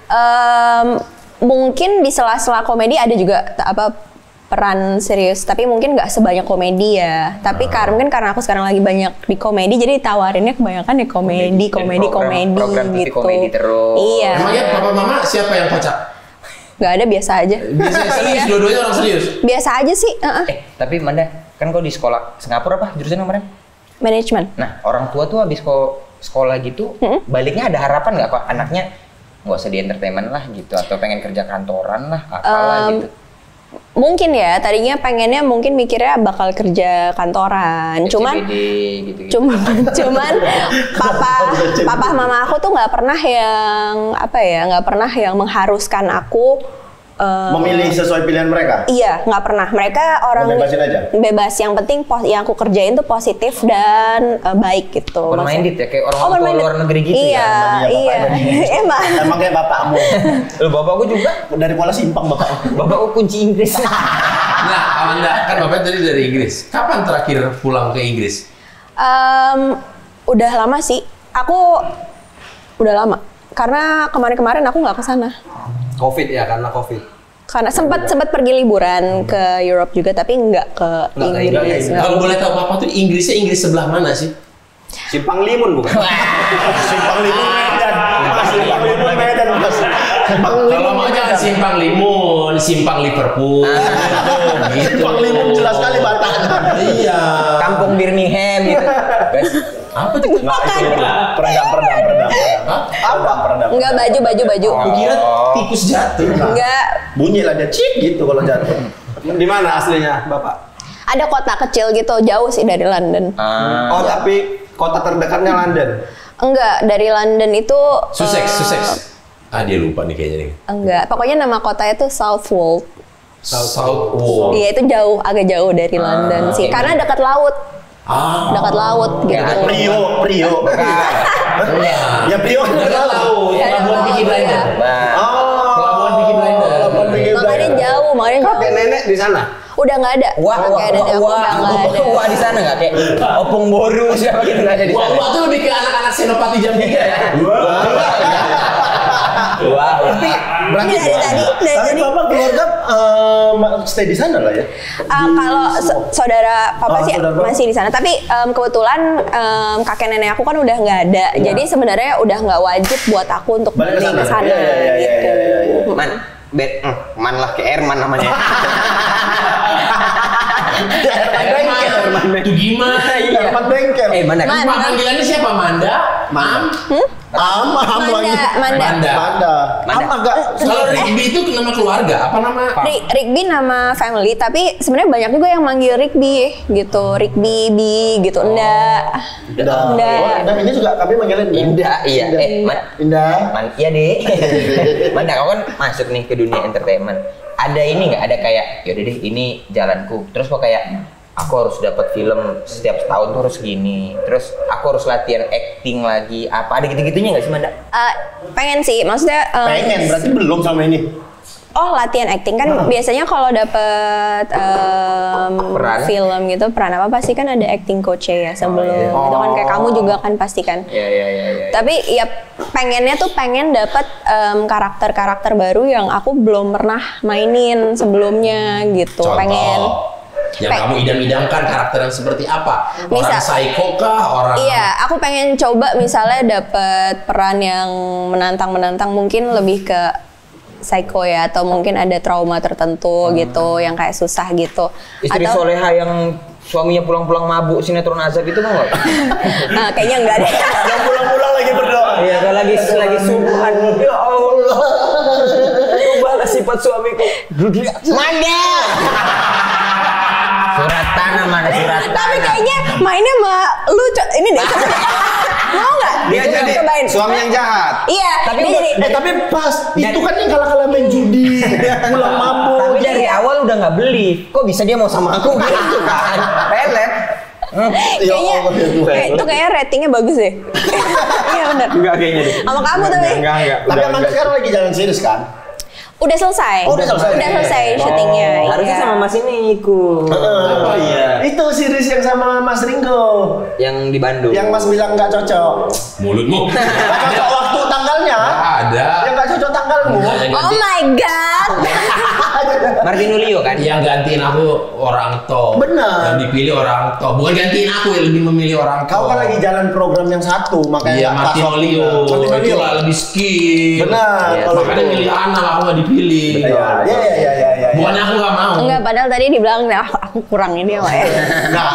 em, mungkin di sela-sela komedi ada juga t- apa peran serius, tapi mungkin nggak sebanyak komedi ya. Tapi karena mungkin karena aku sekarang lagi banyak di komedi, jadi tawarinnya kebanyakan di komedi, Dan komedi, program- komedi program T V gitu. komedi terus. Iya. Emangnya papa mama siapa yang kocak? Nggak ada, biasa aja. Biasanya serius, dua-duanya orang serius. Biasa aja sih. heeh. Eh, tapi Manda, kan kau di sekolah Singapura apa jurusan kemarin? Manajemen. Nah, orang tua tuh habis kok sekolah gitu, baliknya ada harapan nggak kok anaknya nggak usah di entertainment lah gitu atau pengen kerja kantoran lah apalah Em, gitu. Mungkin ya, tadinya pengennya mungkin mikirnya bakal kerja kantoran. Cuman C B D gitu-gitu. cuman cuman papa papa mama aku tuh nggak pernah yang apa ya nggak pernah yang mengharuskan aku eh, Memilih sesuai pilihan mereka. iya nggak pernah mereka orang Membebasin aja? bebas yang penting pos yang aku kerjain tuh positif dan eh, baik gitu Open maksudnya. minded ya kayak orang Open tua minded. luar negeri gitu iya ya. iya emang Emang kayak bapakmu. Loh, bapakku juga, Dari Kuala Simpang bapakmu. bapakku kunci Inggris. Nah, Amanda kan bapak tadi dari Inggris. Kapan terakhir pulang ke Inggris? Em, udah lama sih aku udah lama karena kemarin-kemarin aku nggak ke sana. Covid ya, karena Covid. Karena sempat sempat pergi liburan ke Europe juga tapi nggak ke Nggak ke Inggris. Inggris. nggak. Kalau boleh tahu papa tuh Inggrisnya Inggris sebelah mana sih? Simpang Limun bukan? Simpang Limun Medan. Mas, Simpang Limun Medan, Mas. Simpang Kalau Limun mau Medan. jangan simpang Limun, simpang Liverpool. gitu. Simpang Limun jelas sekali batanya. Iya. Kampung Birmingham gitu. Guys, Apa tuh? Nah, itu itu. Peredam, peredam, peredam. Hah? Apa peredam? Enggak baju baju baju. Aku kira tikus jatuh. Enggak. Bunyi lah dia cik gitu kalau jatuh. Di mana aslinya, Bapak? Ada kota kecil gitu jauh sih dari London. ah, Oh, tapi kota terdekatnya London. Enggak, dari London itu Sussex, eh, Sussex. Ah dia lupa nih kayaknya nih. Enggak, pokoknya nama kotanya itu Southwold. Southwold. Iya, itu jauh, agak jauh dari London sih. Karena dekat laut. Ah. Dekat laut gitu. Prio, Prio. Ya Prio kan Dekat laut. Iya, Pelabuhan dekat Peaky laut, Blinders. iya. bah. Oh, Pelabuhan Peaky Blinders. Pelabuhan Peaky Makanya Blinders. jauh, makanya Kakek jauh. nenek di sana? Udah nggak ada. Wah, wah, Kayak wah, dada aku wah, udah nggak ada. wah di sana nggak kayak opung boru siapa gitu nggak ada di Wah, sana. wah tuh lebih ke anak-anak senopati jam tiga ya. Wah, Tapi berarti Dari tadi, dari tapi tadi. Bapak keluarga eh, stay di sana lah ya. Uh, kalau so- saudara papa Oh, sih saudara papa. masih di sana, tapi um, kebetulan um, kakek nenek aku kan udah nggak ada, jadi sebenarnya udah nggak wajib buat aku untuk Balik ke balik sana. ke sana Iya, iya, iya, gitu. iya, iya, iya. man, bet, mm, man lah ke Erman namanya. Bengkel. Itu gimana? Tempat bengkel. Eh mana? Man. Pak panggilannya siapa? Manda? Mam? Am, am Manda, lagi. Manda. Manda. Manda. Manda. Am agak. Kalau Rigby itu nama keluarga, apa nama? Ri- Rigby nama family, tapi sebenarnya banyak juga yang manggil Rigby gitu, Rigby, Bi gitu, enggak. Indah. Indah. Oh, Indah ini juga kami manggilin Indah, iya. Indah. Eh, man, Indah. man, iya deh. Manda, kau kan masuk nih ke dunia entertainment. Ada ini nggak? Ada kayak, yaudah deh, ini jalanku. Terus kok kayak, aku harus dapat film setiap tahun tuh harus gini. Terus aku harus latihan acting lagi. Apa ada gitu-gitunya nggak sih, Manda? Uh, pengen sih, maksudnya. um, Pengen berarti belum sama ini. Oh, latihan acting kan biasanya kalau dapet um, Peran? film gitu, peran apa pasti kan ada acting coach ya sebelum. Itu kan kayak kamu juga kan pasti kan. Iya, iya, iya. Ya. Tapi ya pengennya tuh pengen dapet um, karakter-karakter baru yang aku belum pernah mainin sebelumnya gitu. Contoh. Pengen. Yang Pe- kamu idam-idamkan karakter yang seperti apa? Orang Misal- psycho kah? Orang Iya, aku pengen coba misalnya dapet peran yang menantang-menantang, mungkin lebih ke psycho ya, atau mungkin ada trauma tertentu gitu yang kayak susah gitu. Istri atau soleha yang suaminya pulang-pulang mabuk sinetron azab itu mau nggak? nah, kayaknya enggak deh. Yang pulang-pulang lagi berdoa. Iya, kalau lagi lagi subuhan. Ya Allah. Ubahlah sifat suamiku. Manda. Surat tanah mana surat tanah? Tapi kayaknya mainnya sama lu co- ini deh. coba deh. Mau nggak? Dia Coba- jadi cobain. suami yang jahat. Iya, Tapi dia gua- jadi Eh tapi pas itu kan yang kalah-kalah main judi, pulang mabuk. Tapi dari awal udah nggak beli. Kok bisa dia mau sama aku gitu kan? Pelet. Ya kayaknya Allah, ya Tuhan. kayak itu kayaknya ratingnya bagus deh. Iya benar. Enggak kayaknya deh. Sama kamu tapi. Enggak, enggak. Tapi Amanda sekarang lagi jalan serius kan? Udah selesai. Oh, udah selesai. Udah selesai syutingnya. Harusnya iya. sama Mas ini ikut. Oh iya. Itu series yang sama Mas Ringo. Yang di Bandung. Yang Mas bilang nggak cocok. mulutmu. Nggak cocok waktu tanggalnya. Ada. Yang nggak cocok tanggalmu. Yang Oh ganti- my god. Martin Julio kan? yang gantiin aku orang to. Benar. Yang dipilih orang to. Bukan gantiin aku, ya lebih memilih orang to. Kau kan lagi jalan program yang satu, makanya Iya, nggak pas Martin waktunya. Olio. Martin Itu Olio. lah lebih skill. Benar. Iya, Kalau Makanya itu. milih anak, aku nggak dipilih. Iya, iya, iya, iya, iya. Bukannya aku nggak mau. Enggak, padahal tadi dibilang nah, aku kurang ini ya, Pak ya. Nah,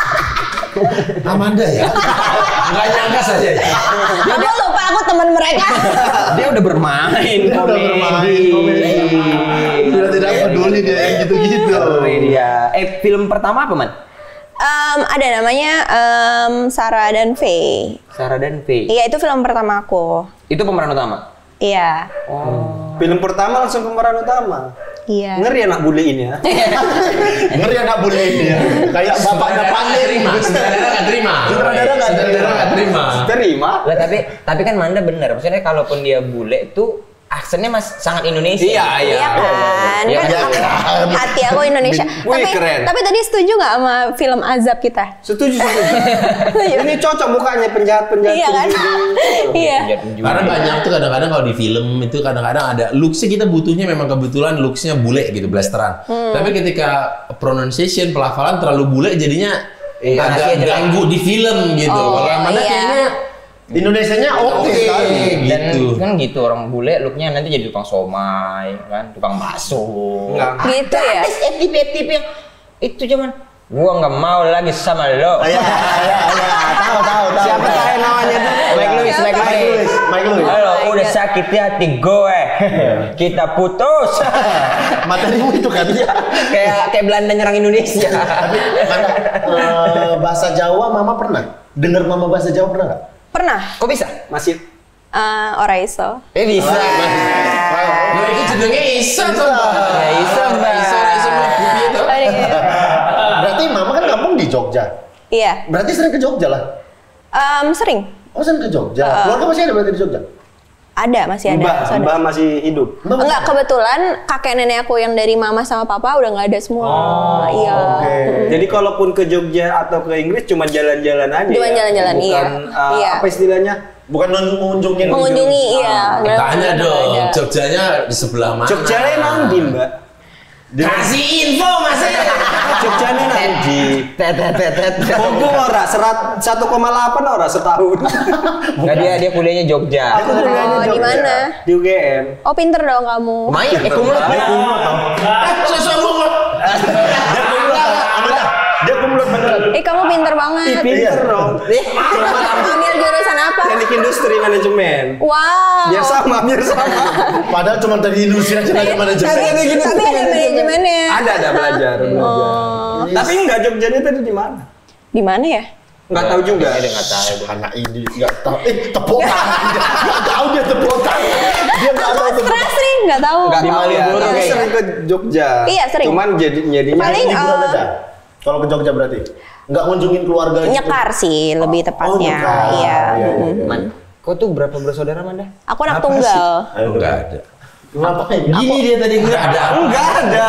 Amanda ya? Nggak nyangka saja ya? Aku lupa aku teman mereka. Dia udah bermain Dia udah bermain komedi. Sudah tidak peduli dia yang gitu-gitu. Dia. Eh, film pertama apa, Man? Em, ada namanya em, Sarah dan Faye. Sarah dan Faye. Iya, itu film pertama aku. Itu pemeran utama. Iya. Film pertama langsung pemeran utama. Iya. Ngeri anak bule ini ya. Ngeri anak bule ini ya. Kayak bapaknya Sutradara nggak panik. terima. Sutradara nggak terima. Sutradara nggak terima. Sutradara nggak terima. Terima. Lah tapi tapi kan Manda bener. Maksudnya kalaupun dia bule itu aksennya mas sangat Indonesia. Iya, iya. Iya kan? Iya Kan kan? aku- hati aku Indonesia. Wih, tapi keren. tapi tadi setuju nggak sama film Azab kita? Setuju, setuju. Ini cocok mukanya penjahat-penjahat. Iya kan? Iya. Karena banyak tuh kadang-kadang kalau di film itu kadang-kadang ada looksnya kita butuhnya memang kebetulan looksnya bule gitu blasteran. Tapi ketika pronunciation pelafalan terlalu bule jadinya Iya, agak nasinya jelek. ganggu di film gitu. Oh, Kalau yang mana iya. kayaknya Indonesianya oke Oke. sekali. Dan Gitu. kan gitu orang bule looknya nanti jadi tukang somai kan, tukang bakso. Enggak. Gitu ya. Etip-etip yang itu cuman gua nggak mau lagi sama lo. Iya, iya, iya. Tahu, tahu, tahu. Siapa tahu namanya tuh? Mike Lewis, Mike Mike Lewis. Lewis, Mike Lewis. Halo, Oh my udah God. sakit hati gue. Kita putus. Materimu itu kan. kayak kayak Belanda nyerang Indonesia. Tapi Manda, eh, bahasa Jawa Mama pernah? Dengar Mama bahasa Jawa pernah nggak? Pernah. Kok bisa? Masih Eh, ora iso. Eh bisa. Lo itu jenenge Isa tuh. Ya, Isa, Mbak. Isa, Isa Melakuti itu. Berarti Mama kan kampung di Jogja. Iya. Berarti sering ke Jogja lah. Em, sering. Oh sering ke Jogja. Uh. Keluarga masih ada berarti di Jogja? Ada, masih ada. Mbah, saudara. Mbah masih hidup. Enggak, kebetulan kakek nenek aku yang dari mama sama papa udah nggak ada semua. Iya. Oke. Jadi kalaupun ke Jogja atau ke Inggris cuma jalan-jalan aja. Cuma ya? jalan-jalan, Bukan, iya. uh, Iya. apa istilahnya? Bukan mengunjungi. Mengunjungi, iya. Tanya Nggak dong, ada. Jogjanya di sebelah mana? Jogjanya nanti, Mbak. Kasih info Mas. Jogjanya nanti. Tet tet tet tet. Pokoknya ora serat satu koma delapan ora setahun. Enggak, dia dia kuliahnya Jogja. Aku kuliahnya Oh, di Jogja. mana? Di U G M. Oh, pinter dong kamu. Lumayan, eh kumlot. Dia kumlot tau. Dia kumlot. Amanda, dia kumlot beneran. Eh, kamu pinter Ih, banget. pinter dong. Ambil jurusan apa? Teknik industri manajemen. Wow. Biar sama, biar sama. Padahal cuma dari industri aja Tapi, dari manajemen. tapi, tapi ada manajemennya. Ada, ada belajar, belajar. Oh. Tapi enggak, Jogjanya tadi di mana? Di mana ya? Enggak tahu juga. Dia enggak tahu. Anak ini nggak tahu. Eh, tepuk tangan. Nggak tahu dia tepuk tangan. Dia nggak tahu tepuk Stres nih, nggak tahu. Enggak Di tahu ya. Malioboro Tapi kayaknya. sering ke Jogja. Iya, sering. Cuman jadi jadinya Paling, liburan eh, aja. Kalau ke Jogja berarti nggak ngunjungin keluarga. gitu? Nyekar sih lebih tepatnya. nyekar. Iya. Iya, iya, iya. Man, kau tuh berapa bersaudara, Manda? Aku anak tunggal. Ayo, Enggak ada. Kenapa kayak gini? Gini dia tadi gue ada. enggak ada.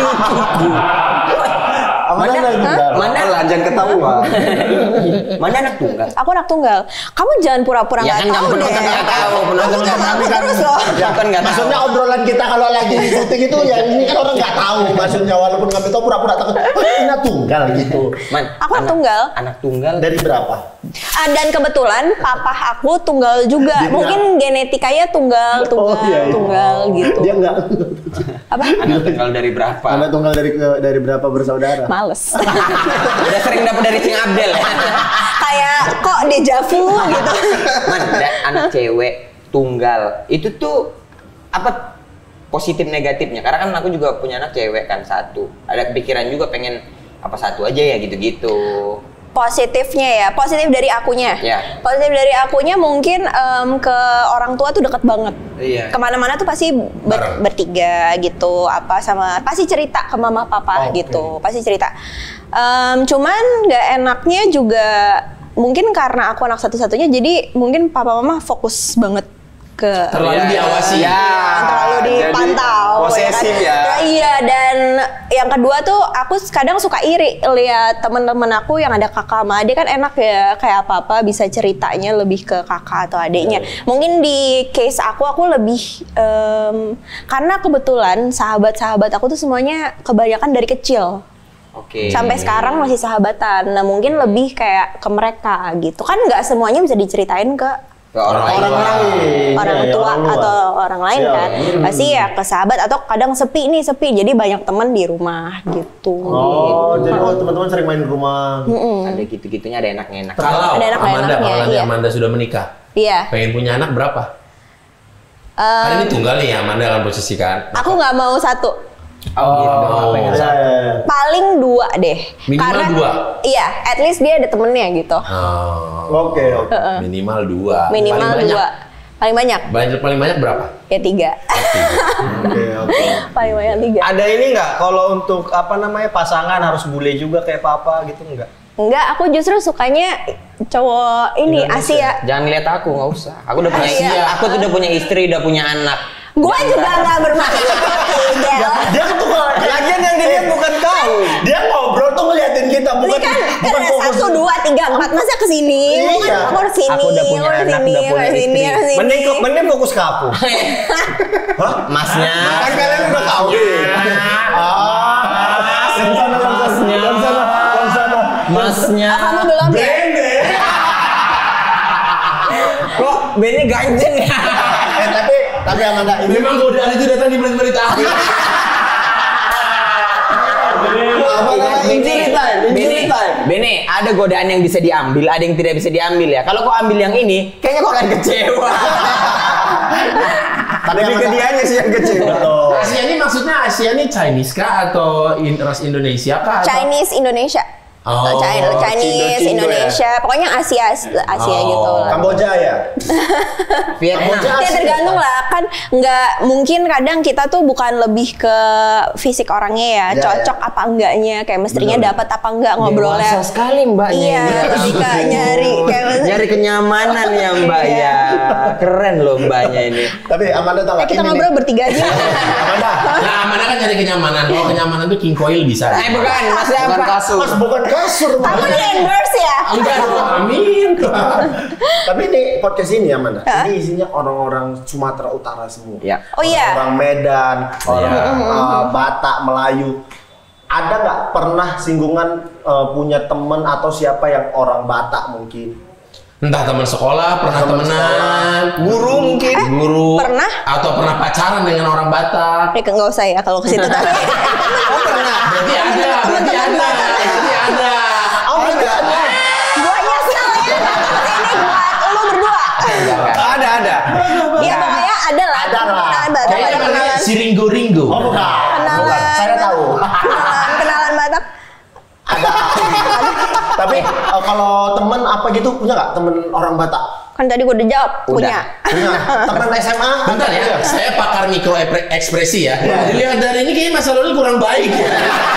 Mana lagi tinggal? Mana lah, jangan ketahuan. Mana anak tunggal? Aku anak tunggal. Kamu jangan pura-pura Ya nggak kan tahu kamu deh. penonton nggak tahu, penonton Aku nggak nggak tahu tahu kan. terus loh. Ya kan nggak tahu. Maksudnya obrolan kita kalau lagi di syuting itu ya ini kan orang nggak tahu maksudnya walaupun kami tahu pura-pura takut. Oh, ini tunggal gitu. Man, Aku anak tunggal. Anak tunggal. Dari berapa? Ah, dan kebetulan papa aku tunggal juga. Dia Mungkin genetikanya tunggal, tunggal, Oh, iya, iya. tunggal gitu. Dia enggak. Apa? Anak tunggal dari berapa? Anda tunggal dari ke- dari berapa bersaudara? Males. Udah sering dapat dari Cing Abdel ya. Kayak kok dejavu gitu. Man, ada anak cewek tunggal. Itu tuh apa positif negatifnya? Karena kan aku juga punya anak cewek kan satu. Ada kepikiran juga pengen apa satu aja ya gitu-gitu. Positifnya ya, positif dari akunya. Ya. Positif dari akunya mungkin em, ke orang tua tuh deket banget. Iya. Kemana-mana tuh pasti ber- bertiga gitu, apa sama pasti cerita ke mama papa Oke. gitu, pasti cerita. Em, cuman nggak enaknya juga mungkin karena aku anak satu-satunya, jadi mungkin papa mama fokus banget ke Terlalu diawasi. Ya, terlalu dipantau, posesif ya. kan? Iya, dan yang kedua tuh aku kadang suka iri lihat teman-teman aku yang ada kakak sama adik, kan enak ya kayak apa-apa bisa ceritanya lebih ke kakak atau adiknya. Mungkin di case aku aku lebih em, karena kebetulan sahabat-sahabat aku tuh semuanya kebanyakan dari kecil. Oke. Sampai sekarang masih sahabatan. Nah, mungkin lebih kayak ke mereka gitu. Kan nggak semuanya bisa diceritain ke Ke orang lain. Orang lain. orang Iya, tua orang luar. atau orang lain Iya. kan. Pasti ya ke sahabat atau kadang sepi nih, sepi. Jadi banyak teman di rumah gitu. Oh, jadi oh, teman-teman sering main di rumah. Ada gitu-gitunya, ada enak-enak. Kalau Ada anak Amanda, enaknya, kalau nanti iya. Amanda sudah menikah, Iya. pengen punya anak berapa? Eh, Kan ini tunggal nih, Amanda akan posisikan. aku nggak mau satu. Oh, gitu. Oh. Pengen Iya, satu. iya, iya. Paling dua deh. Minimal Karena, dua? Iya, at least dia ada temennya gitu. Oh, Oke, oke. minimal dua. Minimal Paling banyak? dua. Paling banyak? Banyak paling banyak berapa? Ya tiga. Oke, oke. Paling banyak tiga. Ada ini nggak kalau untuk apa namanya pasangan harus bule juga kayak papa gitu enggak? Enggak, aku justru sukanya cowok ini Asia. Jangan lihat aku, nggak usah. Aku udah punya Iya. istri, aku tuh udah punya istri, udah punya anak. Gua juga nggak bermaksud Del. Dia tuh kalau Lagian yang dilihat bukan kau. dia ngobrol tuh ngeliatin kita Ini bukan kan bukan ada fokus. satu, dua, tiga, empat, masa kesini? Iya. Aku harus sini, Aku udah punya aku harus anak, sini, udah aku punya harus sini, istri. aku harus sini. Mending mending fokus ke aku. Hah? Masnya. Kan kalian udah kawin. Ah. Yang sana, yang sana, yang sana, yang sana. Masnya. Ah, kamu belum ya? Kok Benny ganjeng ya? Eh tapi tapi Amanda ini Memang godaan itu datang di menit-menit akhir. apa namanya injury time, injury Bene, time. Bene, ada godaan yang bisa diambil, ada yang tidak bisa diambil ya. Kalau kau ambil yang ini, kayaknya kau akan kecewa. Tapi Lebih ke Amanda- dianya sih yang kecil. Betul. Asia ini maksudnya Asia ini Chinese kah atau in- ras Indonesia kah? atau- Chinese Indonesia. Oh, China, Chinese, Cindo-cindo Indonesia, pokoknya Asia Asia Oh. gitu lah. Kamboja ya. Vietnam. Ya tergantung lah kan, nggak mungkin kadang kita tuh bukan lebih ke fisik orangnya ya, Ya, cocok apa enggaknya, kayak mestinya dapat apa enggak ngobrolnya. Dewasa sekali mbaknya Iya, ini. lebih ke nyari kayak Nyari kenyamanan ya mbak ya. Keren loh mbaknya ini. Tapi Amanda tahu Eh, nggak kita ini ngobrol nih? bertiga aja. Amanda. Nah, mana kan nyari kenyamanan. Kalau kenyamanan tuh King Coil bisa. Eh bukan, masih Bukan apa? kasur. Mas bukan kasur. Mas. Kamu di endorse ya? Enggak dong, amin. Tapi ini podcast ini Amanda, ini isinya orang-orang Sumatera Utara semua. Ya. Oh iya. Orang Medan, orang uh, Batak, Melayu. Ada nggak pernah singgungan uh, punya temen atau siapa yang orang Batak mungkin? Entah teman sekolah, pernah Teman temenan, Guru mungkin? guru, pernah? atau pernah pacaran dengan orang Batak. Ya nggak usah ya kalau ke situ tapi. Oh pernah. Berarti ada, berarti ada, berarti ada. Oh enggak. Gua nyesel ya. Ini buat lu berdua. Ada ada. Iya pokoknya ada lah. Ada lah. Kenalan Batak. Kayaknya namanya Kenalan. si Ringo Ringo. Oh bukan. Kenalan. Bukan. Saya tahu. Kenalan, kenalan Batak. Ada. Tapi uh, kalau temen apa gitu punya nggak temen orang Batak? Kan tadi gue udah jawab punya. Punya. Temen S M A? Bentar ya, saya pakar mikro epre- ekspresi ya. Dilihat dari ini kayaknya masa lalu kurang baik ya.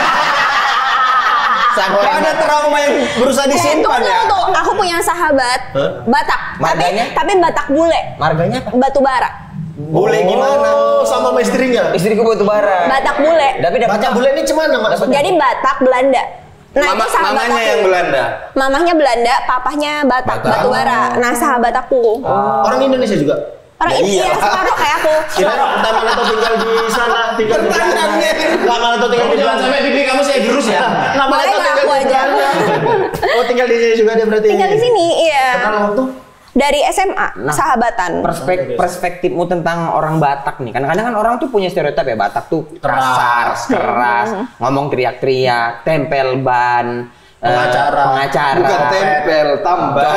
Sampai ada trauma yang berusaha Eh, disimpan tunggu, ya. tunggu, tunggu. Aku punya sahabat Batak, tapi Marganya? tapi Batak bule, Marganya apa? batu bara. Boleh gimana? Oh, sama sama istrinya. Istriku batu bara. Batak bule. Tapi dapat Batak bule ini cemana maksudnya? Jadi Batak Belanda. Nah, Mama, itu sahabat mamanya aku. yang Belanda. Mamahnya Belanda, papahnya Batak, Batak. batu bara. Nah, sahabat aku. Orang Indonesia juga. Orang Ya India iya. separuh kayak aku. Kira pertama atau tinggal di sana, tinggal di sana. Lama atau tinggal Kamu di jangan sana. sampai pipi kamu saya gerus ya. Lama Boleh atau nggak tinggal aku di aja? sana. Oh, tinggal di sini juga dia berarti. Tinggal di sini, iya. Kenal waktu? Dari S M A, Nah, sahabatan. Perspek- perspektifmu tentang orang Batak nih. Kadang-kadang kan orang tuh punya stereotip ya, Batak tuh kasar, keras, ngomong teriak-teriak, tempel ban, eh, Pengacara. pengacara. Bukan tempel, tambal.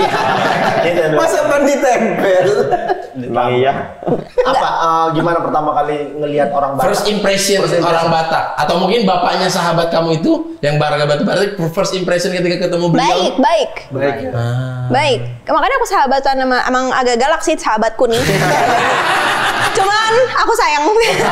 Masa ban ditempel? Emang iya. Apa uh, gimana pertama kali ngelihat orang Batak? First impression First impression. orang Batak atau mungkin bapaknya sahabat kamu itu yang Barga Batu Bara, first impression ketika ketemu beliau. Baik, baik. Baik. Baik. Makanya aku sahabatan sama emang agak galak sih sahabatku nih. Cuman aku sayang.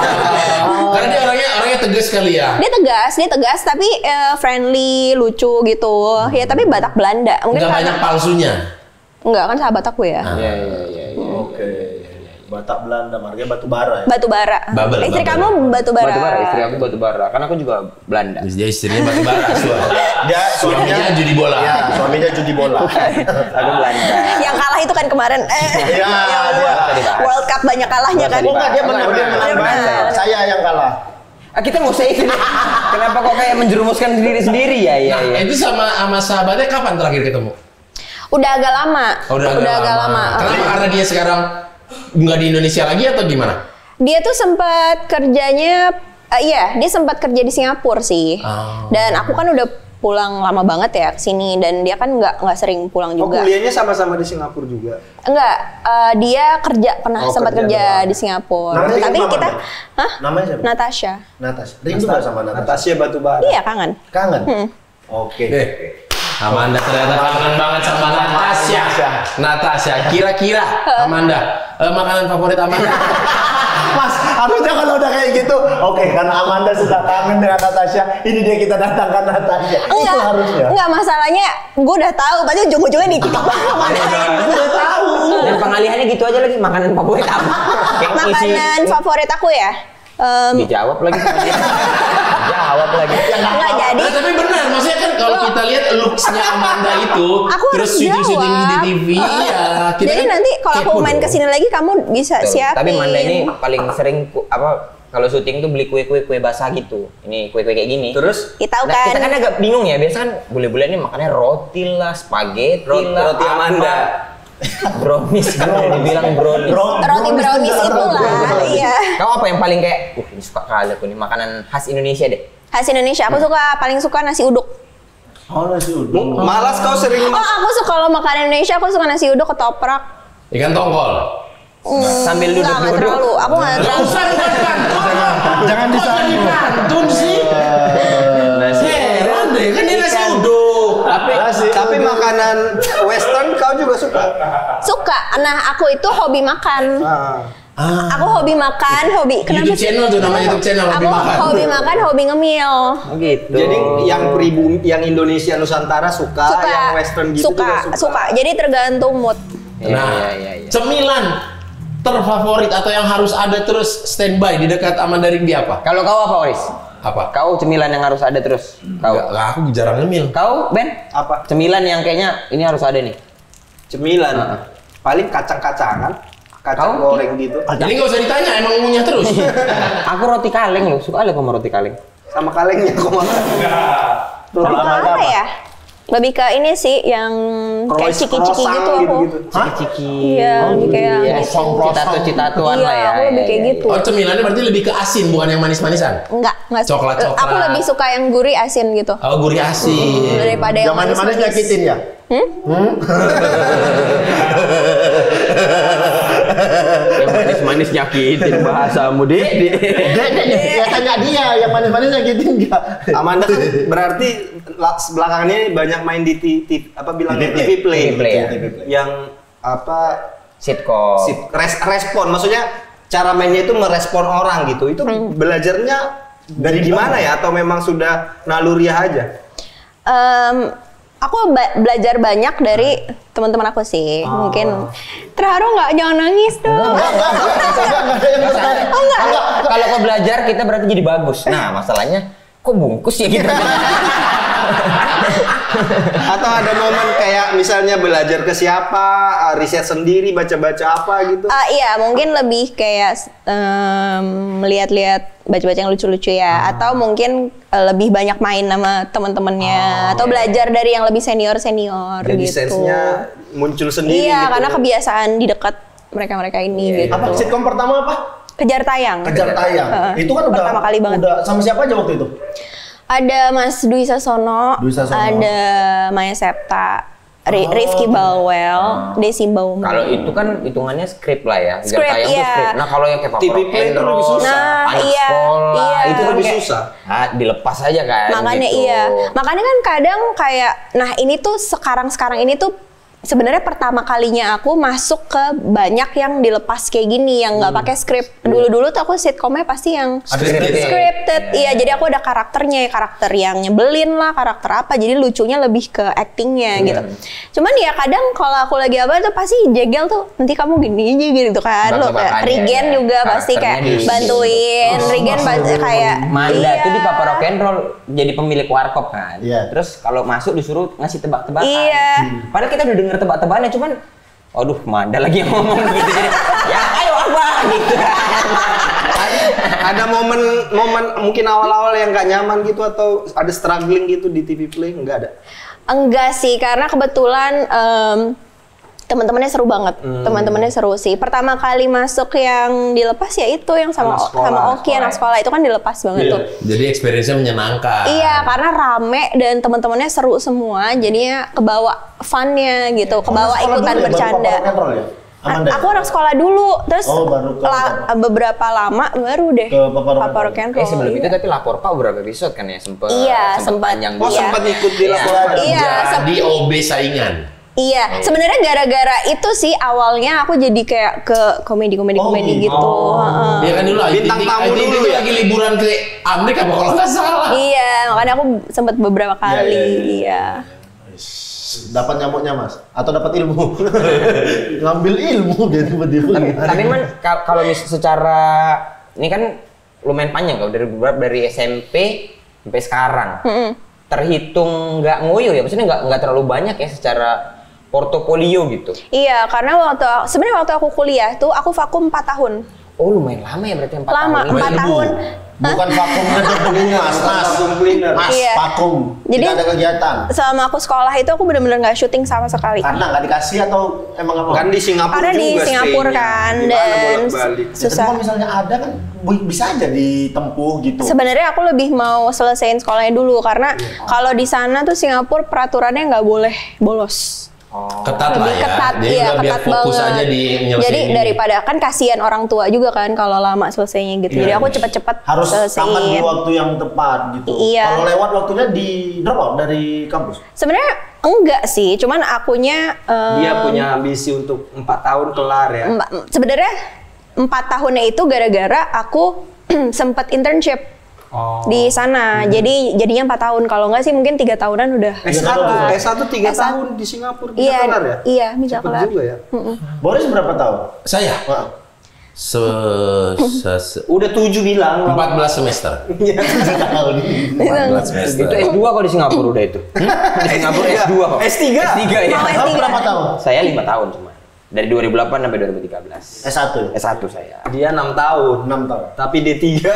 Karena dia orangnya orangnya tegas kali ya. Dia tegas, dia tegas tapi eh, friendly, lucu gitu. Ya tapi Batak Belanda. Mungkin Enggak karena- banyak palsunya. Enggak kan sahabat aku ya. Iya, iya, iya. Oke. Batak Belanda, marga batu bara ya. Batu bara. Babel, Istri babel. kamu batu bara. Batu bara, istri aku batu bara. Kan aku juga Belanda. Dia istrinya batu bara suara. Dia Suaminya judi bola. Ya, suaminya judi bola. Aku Belanda. Yang kalah itu kan kemarin. Eh, Iya, yang dia. World Cup banyak kalahnya kan. Oh enggak, dia menang, dia menang. Dia menang. Saya yang kalah. Ah, kita nggak usah itu. Kenapa kok kayak menjerumuskan diri sendiri ya? Iya, Nah, iya. itu sama sama sahabatnya kapan terakhir ketemu? Udah agak lama. Oh, udah, agak lama. Kenapa? Karena dia sekarang nggak di Indonesia lagi atau gimana? Dia tuh sempat kerjanya, eh, iya, dia sempat kerja di Singapura sih. Oh. Dan aku kan udah pulang lama banget ya ke sini dan dia kan nggak nggak sering pulang Oh, juga. kuliahnya sama-sama di Singapura juga. Enggak, eh, dia kerja pernah Oh, sempat kerja kerja doang. di Singapura. Namanya Tapi siapa, kita, Mbak? hah? Namanya siapa? Natasha. Natasha. Rindu nggak sama Natasha? Natasha Batubara. Iya kangen. Kangen? Hmm. Oke. Eh, Amanda ternyata kangen banget sama Natasha. Natasha, kira-kira Amanda, eh, makanan favorit Amanda? Mas, harusnya kalau udah kayak gitu, oke, karena Amanda sudah kangen dengan Natasha, ini dia kita datangkan Natasha. Itu Enggak, harusnya. enggak masalahnya gue udah tahu, pasti ujung-ujungnya di TikTok. Gue udah tahu. Dan pengalihannya gitu aja lagi, makanan favorit apa? Yang isi Makanan favorit aku ya. Em, dijawab lagi sama dia. Jawab lagi. enggak jadi. Nah, tapi benar, maksudnya kan kalau Loh. kita lihat looks-nya Amanda itu, Aku terus harus syuting-syuting di jawab. T V, ya. Kita Jadi kan nanti kalau aku kepo main dong. kesini lagi kamu bisa Tuh, siapin. Tapi Manda ini paling sering ku- apa kalau syuting tuh beli kue-kue kue basah gitu. Ini kue-kue kayak gini. Terus Kita tahu Nah, kan. kita kan agak bingung ya. Biasa kan bule-bule ini makannya roti lah, spaghetti Roti- lah, roti apa. Amanda. Brownies kan udah dibilang brownies. Roti brownies itulah, iya. Kamu apa yang paling kayak, uh ini suka kali aku nih makanan khas Indonesia deh. Khas Indonesia, aku suka paling suka nasi uduk. Oh, nasi uduk. malas kau sering Oh, aku suka kalau makanan Indonesia aku suka nasi uduk ketoprak. Ikan tongkol. Hmm, Sambil enggak, enggak duduk-duduk. terlalu. Aku enggak terlalu. Usah bukan pantun. Jangan Kok jadi pantun sih. Nasi Heran deh, kan dia nasi uduk. makanan Western kau juga suka? Suka. Nah, aku itu hobi makan. Ah. Ah. Aku hobi makan, hobi YouTube channel tuh namanya YouTube channel hobi aku makan. hobi makan, hobi ngemil. Oh gitu. Jadi yang pribumi, yang Indonesia Nusantara suka, Suka, yang Western gitu suka, juga suka. suka. Jadi tergantung mood. Iya, Nah, iya, iya, iya. cemilan terfavorit atau yang harus ada terus standby di dekat Amandaringgi apa? Kalau kau apa, Oris? Apa? Kau cemilan yang harus ada terus. Kau. Enggak, enggak, aku jarang ngemil. Kau, Ben? Apa? Cemilan yang kayaknya ini harus ada nih. Cemilan. Ah. Paling kacang-kacangan, kacang Kau? goreng gitu. Jadi nggak usah ditanya, emang ngunyah terus. Aku roti kaleng loh, suka kali sama roti kaleng. Sama kalengnya kau makan. Aku apa ya? Lebih ke ini sih yang kayak Croissant, ciki-ciki gitu aku. gitu-gitu. Ciki-ciki. Iya, lebih kayak Iya, gitu. citatu-citatuan Iya, lah ya. aku lebih Iya, kayak iya. gitu. Oh, cemilannya berarti lebih ke asin, bukan yang manis-manisan? Enggak, enggak. Coklat-coklat. Aku lebih suka yang gurih asin gitu. Oh, gurih asin. Daripada yang Yang manis-manis manis-manis. nyakitin ya? Yang manis-manis nyakitin bahasamu, Dek. Dek, dek, ya tanya dia, yang manis-manis nyakitin enggak? Amanda kan berarti la- belakangan ini banyak main di T V, apa bilangnya T V T V Play, T V Play, ya. yang apa Sitkom. si- res- respon, maksudnya cara mainnya itu merespon orang gitu. Itu belajarnya dari gimana ya? Atau memang sudah naluriah aja? Em, aku ba- belajar banyak dari teman-teman aku sih. Mungkin terharu nggak? Jangan nangis dong. Oh enggak. Kalau kau belajar kita berarti jadi bagus. Nah, masalahnya kok bungkus ya gitu. Atau ada momen kayak misalnya belajar ke siapa, uh, riset sendiri, baca-baca apa gitu? Ah, iya, mungkin lebih kayak em, melihat-lihat baca-baca yang lucu-lucu ya, atau mungkin eh, lebih banyak main sama teman-temannya, atau belajar dari yang lebih senior-senior Jadi gitu. sense-nya muncul sendiri Iya, gitu. karena kebiasaan di dekat mereka-mereka ini gitu. Apa sitkom pertama apa? Kejar tayang. Kejar tayang. Heeh. Itu kan udah Pertama kali banget. Udah sama siapa aja waktu itu? Ada Mas Dwi Sasono, Dwi Sasono. ada Maya Septa, Ri- Rifki Balwell, Desi Bauman. Kalau itu kan hitungannya skrip lah ya. Kejar Skrip, tayang tuh iya. skrip. Nah, kalau yang kayak T V Play itu lebih susah. Nah, anak iya, sekolah, iya. itu kan Lebih kayak, susah. ah, dilepas aja kan. Makanya gitu. iya. Makanya kan kadang kayak, nah ini tuh sekarang-sekarang ini tuh sebenarnya pertama kalinya aku masuk ke banyak yang dilepas kayak gini yang nggak pakai skrip. Dulu-dulu tuh aku sitkomnya pasti yang Scripted. scripted. Iya, jadi aku ada karakternya, karakter yang nyebelin lah, karakter apa. Jadi lucunya lebih ke actingnya gitu. Cuman ya kadang kalau aku lagi apa tuh pasti jegel tuh. Nanti kamu gini aja gitu kan. Lo Tebak-tebakannya. Regen juga pasti kayak Karakternya di- bantuin. Regen bantu kayak Manda iya. tuh di Papa Rock and Roll jadi pemilik warkop kan. Iya. Terus kalau masuk disuruh ngasih tebak-tebakan. Iya. Padahal kita udah denger tebak-tebakannya, cuman aduh, Manda lagi yang ngomong gitu. Jadi, ya ayo abang gitu kan. Ada momen-momen mungkin awal-awal yang nggak nyaman gitu atau ada struggling gitu di T V Play? Enggak ada. Enggak sih, karena kebetulan em, teman-temannya seru banget. Teman-temannya seru sih. Pertama kali masuk yang dilepas ya itu yang sama Anak sekolah, sama anak Oki anak sekolah itu kan dilepas banget tuh. Jadi experience-nya menyenangkan. Iya, karena rame dan teman-temannya seru semua, jadinya kebawa fun-nya gitu, kebawa Sekolah ikutan dulu ya, baru bercanda. Papa Rock and Roll ya? Amanda? Aku anak sekolah dulu, terus Oh, baru ke la- beberapa lama baru deh Ke Papa Rock and Papa Rock and Eh Roll. sebelum itu Iya. tapi lapor Pak beberapa episode kan ya sempet. Iya, sempat. panjang Oh juga. sempat ikut di Iya. laporan. Iya, Jadi O B saingan. Iya, sebenarnya gara-gara itu sih awalnya aku jadi kayak ke komedi-komedi komedi Oh, gitu. Heeh. Dia kan dulu Bintang I T V tamu I T V dulu itu ya? lagi liburan ke Amerika apa kalau nggak salah. Iya, makanya aku sempat beberapa kali. iya, Iya. Dapat nyamuknya mas? Atau dapat ilmu? Ngambil ilmu dia tiba-tiba. Tapi, tapi man kal- kalau mis secara ini kan lumayan panjang kalau dari dari S M P sampai sekarang. Terhitung nggak ngoyo ya, maksudnya nggak nggak terlalu banyak ya secara portofolio gitu. Iya, karena waktu sebenarnya waktu aku kuliah tuh aku vakum empat tahun. Oh lumayan lama ya berarti empat Lama, tahun. ini. empat tahun. Bukan vakum aja mas, mas. Vakum cleaner. Mas, Iya. vakum. Jadi- Tidak ada kegiatan. Selama aku sekolah itu aku bener-bener nggak syuting sama sekali. Karena nggak dikasih atau emang apa? Kan di Singapura Karena di juga Singapura stay-nya. kan, Gimana dan bolak-balik? Ya, tapi susah. kalau misalnya ada kan bi- bisa aja ditempuh gitu. Sebenarnya aku lebih mau selesaiin sekolahnya dulu karena Iya. kalau di sana tuh Singapura peraturannya nggak boleh bolos. Ketat lah Lebih ya. ketat, Jadi iya udah biar ketat fokus banget. aja di nyelesain Jadi ini. daripada kan kasihan orang tua juga kan kalau lama selesainya gitu. Jadi aku cepet-cepet Harus tamat di selesaiin. waktu yang tepat gitu. Iya. Kalau lewat waktunya di drop out dari kampus. Sebenarnya Enggak sih, cuman akunya um, Dia punya ambisi untuk empat tahun kelar ya. empa- sebenarnya empat tahunnya itu gara-gara aku sempat internship Oh. di sana. Jadi jadinya empat tahun. Kalau enggak sih mungkin tiga tahunan udah. S satu, kelar. S satu tiga S satu. tahun di Singapura bisa Iya, kelar ya? iya bisa Cepet kelar. juga ya. Boris berapa tahun? Saya Wah. se, se, se- Udah tujuh bilang. empat belas semester. Iya, tujuh tahun. empat belas semester. Itu S dua kok di Singapura udah itu. Di Singapura S dua kok. S tiga. S tiga ya. Mau S Kamu tiga. berapa tahun? Saya lima tahun cuma. Dari dua ribu delapan sampai dua ribu tiga belas. S satu. S satu saya. Dia enam tahun. enam tahun. Tapi D tiga.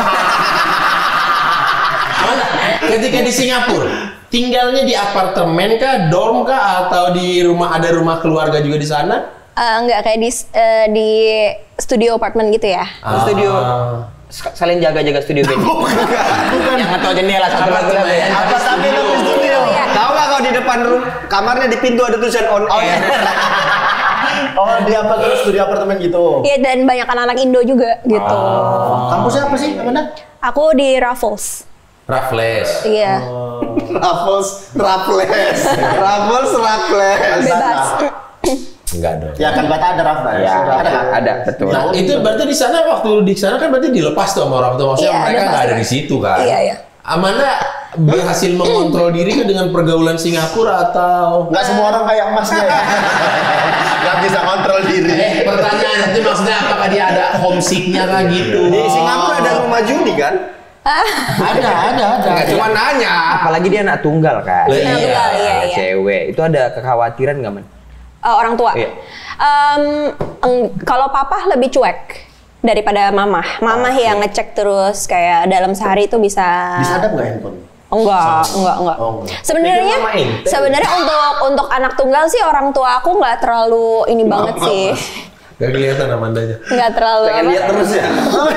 Ketika di Singapura, tinggalnya di apartemen kah, dorm kah, atau di rumah ada rumah keluarga juga di sana? Eh, enggak kayak di eh, di studio apartemen gitu ya. Di studio sk- saling jaga-jaga studio band. Yang ngetok jendela satu lagi Apartemen. lagi. Apa tapi tapi studio? Iya. Tahu nggak kalau di depan room kamarnya di pintu ada tulisan on air. Oh, di apa terus studio apartemen gitu. Iya, dan banyak anak-anak Indo juga gitu. Kampusnya apa sih, Amanda? Aku di Raffles. Raffles. Iya. Raffles, Raffles. Raffles, Raffles. Bebas. Enggak dong. Ya kan Bata ada Raffles. Ya, Ada kan? ada betul. Nah, itu berarti di sana waktu di sana kan berarti dilepas tuh sama orang tua. Maksudnya Iya, mereka lepas. nggak ada di situ kan? Iya, iya. Amanda berhasil mengontrol diri kan dengan pergaulan Singapura atau? Nggak semua orang kayak emasnya ya. Nggak bisa kontrol diri. Eh, pertanyaan itu maksudnya apakah dia ada homesicknya kah gitu? Di Singapura ada rumah judi kan? Ada, ada, ada. Nggak cuma nanya. Apalagi dia anak tunggal kan. Lah, iya. Iya, iya, Anak iya. cewek. Itu ada kekhawatiran nggak, Man? Eh, orang tua. Iya. Em, eng- kalau papa lebih cuek daripada mama. Mama yang ngecek terus kayak dalam sehari itu bisa. Disadap nggak handphone? Enggak, enggak, enggak. Oh, enggak. Sebenarnya, Pikir mama ente. sebenarnya untuk untuk anak tunggal sih orang tua aku nggak terlalu ini banget sih. Gak kelihatan Amandanya. Nggak terlalu Pengen apa. lihat terus ya.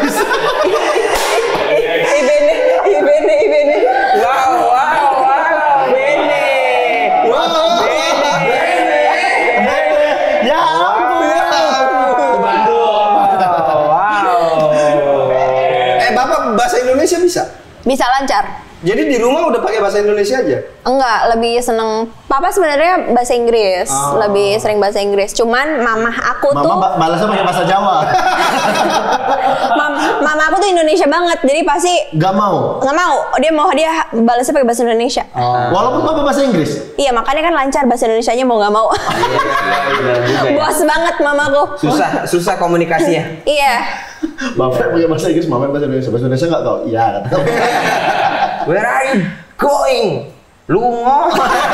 Ibene, ibene, ibene. Wow, wow, wow, bene. Ya ampun. Wow. Eh, Bapak bahasa Indonesia bisa? Bisa lancar. Jadi di rumah udah pakai bahasa Indonesia aja? Enggak, lebih seneng. Papa sebenarnya bahasa Inggris, lebih sering bahasa Inggris. Cuman mamah aku tuh, Mama ba- balasnya pakai bahasa Jawa. mam- mama aku tuh Indonesia banget. Jadi pasti Gak mau. nggak mau. Dia mau dia balasnya pakai bahasa Indonesia. Walaupun papa bahasa Inggris. Iya, makanya kan lancar bahasa Indonesianya mau nggak mau. Bos banget mamaku. Susah, susah komunikasinya. Iya. Bapak pakai bahasa Inggris, mama bahasa Indonesia. Bahasa Indonesia nggak tahu. Iya kata. Where are you going? Lungo.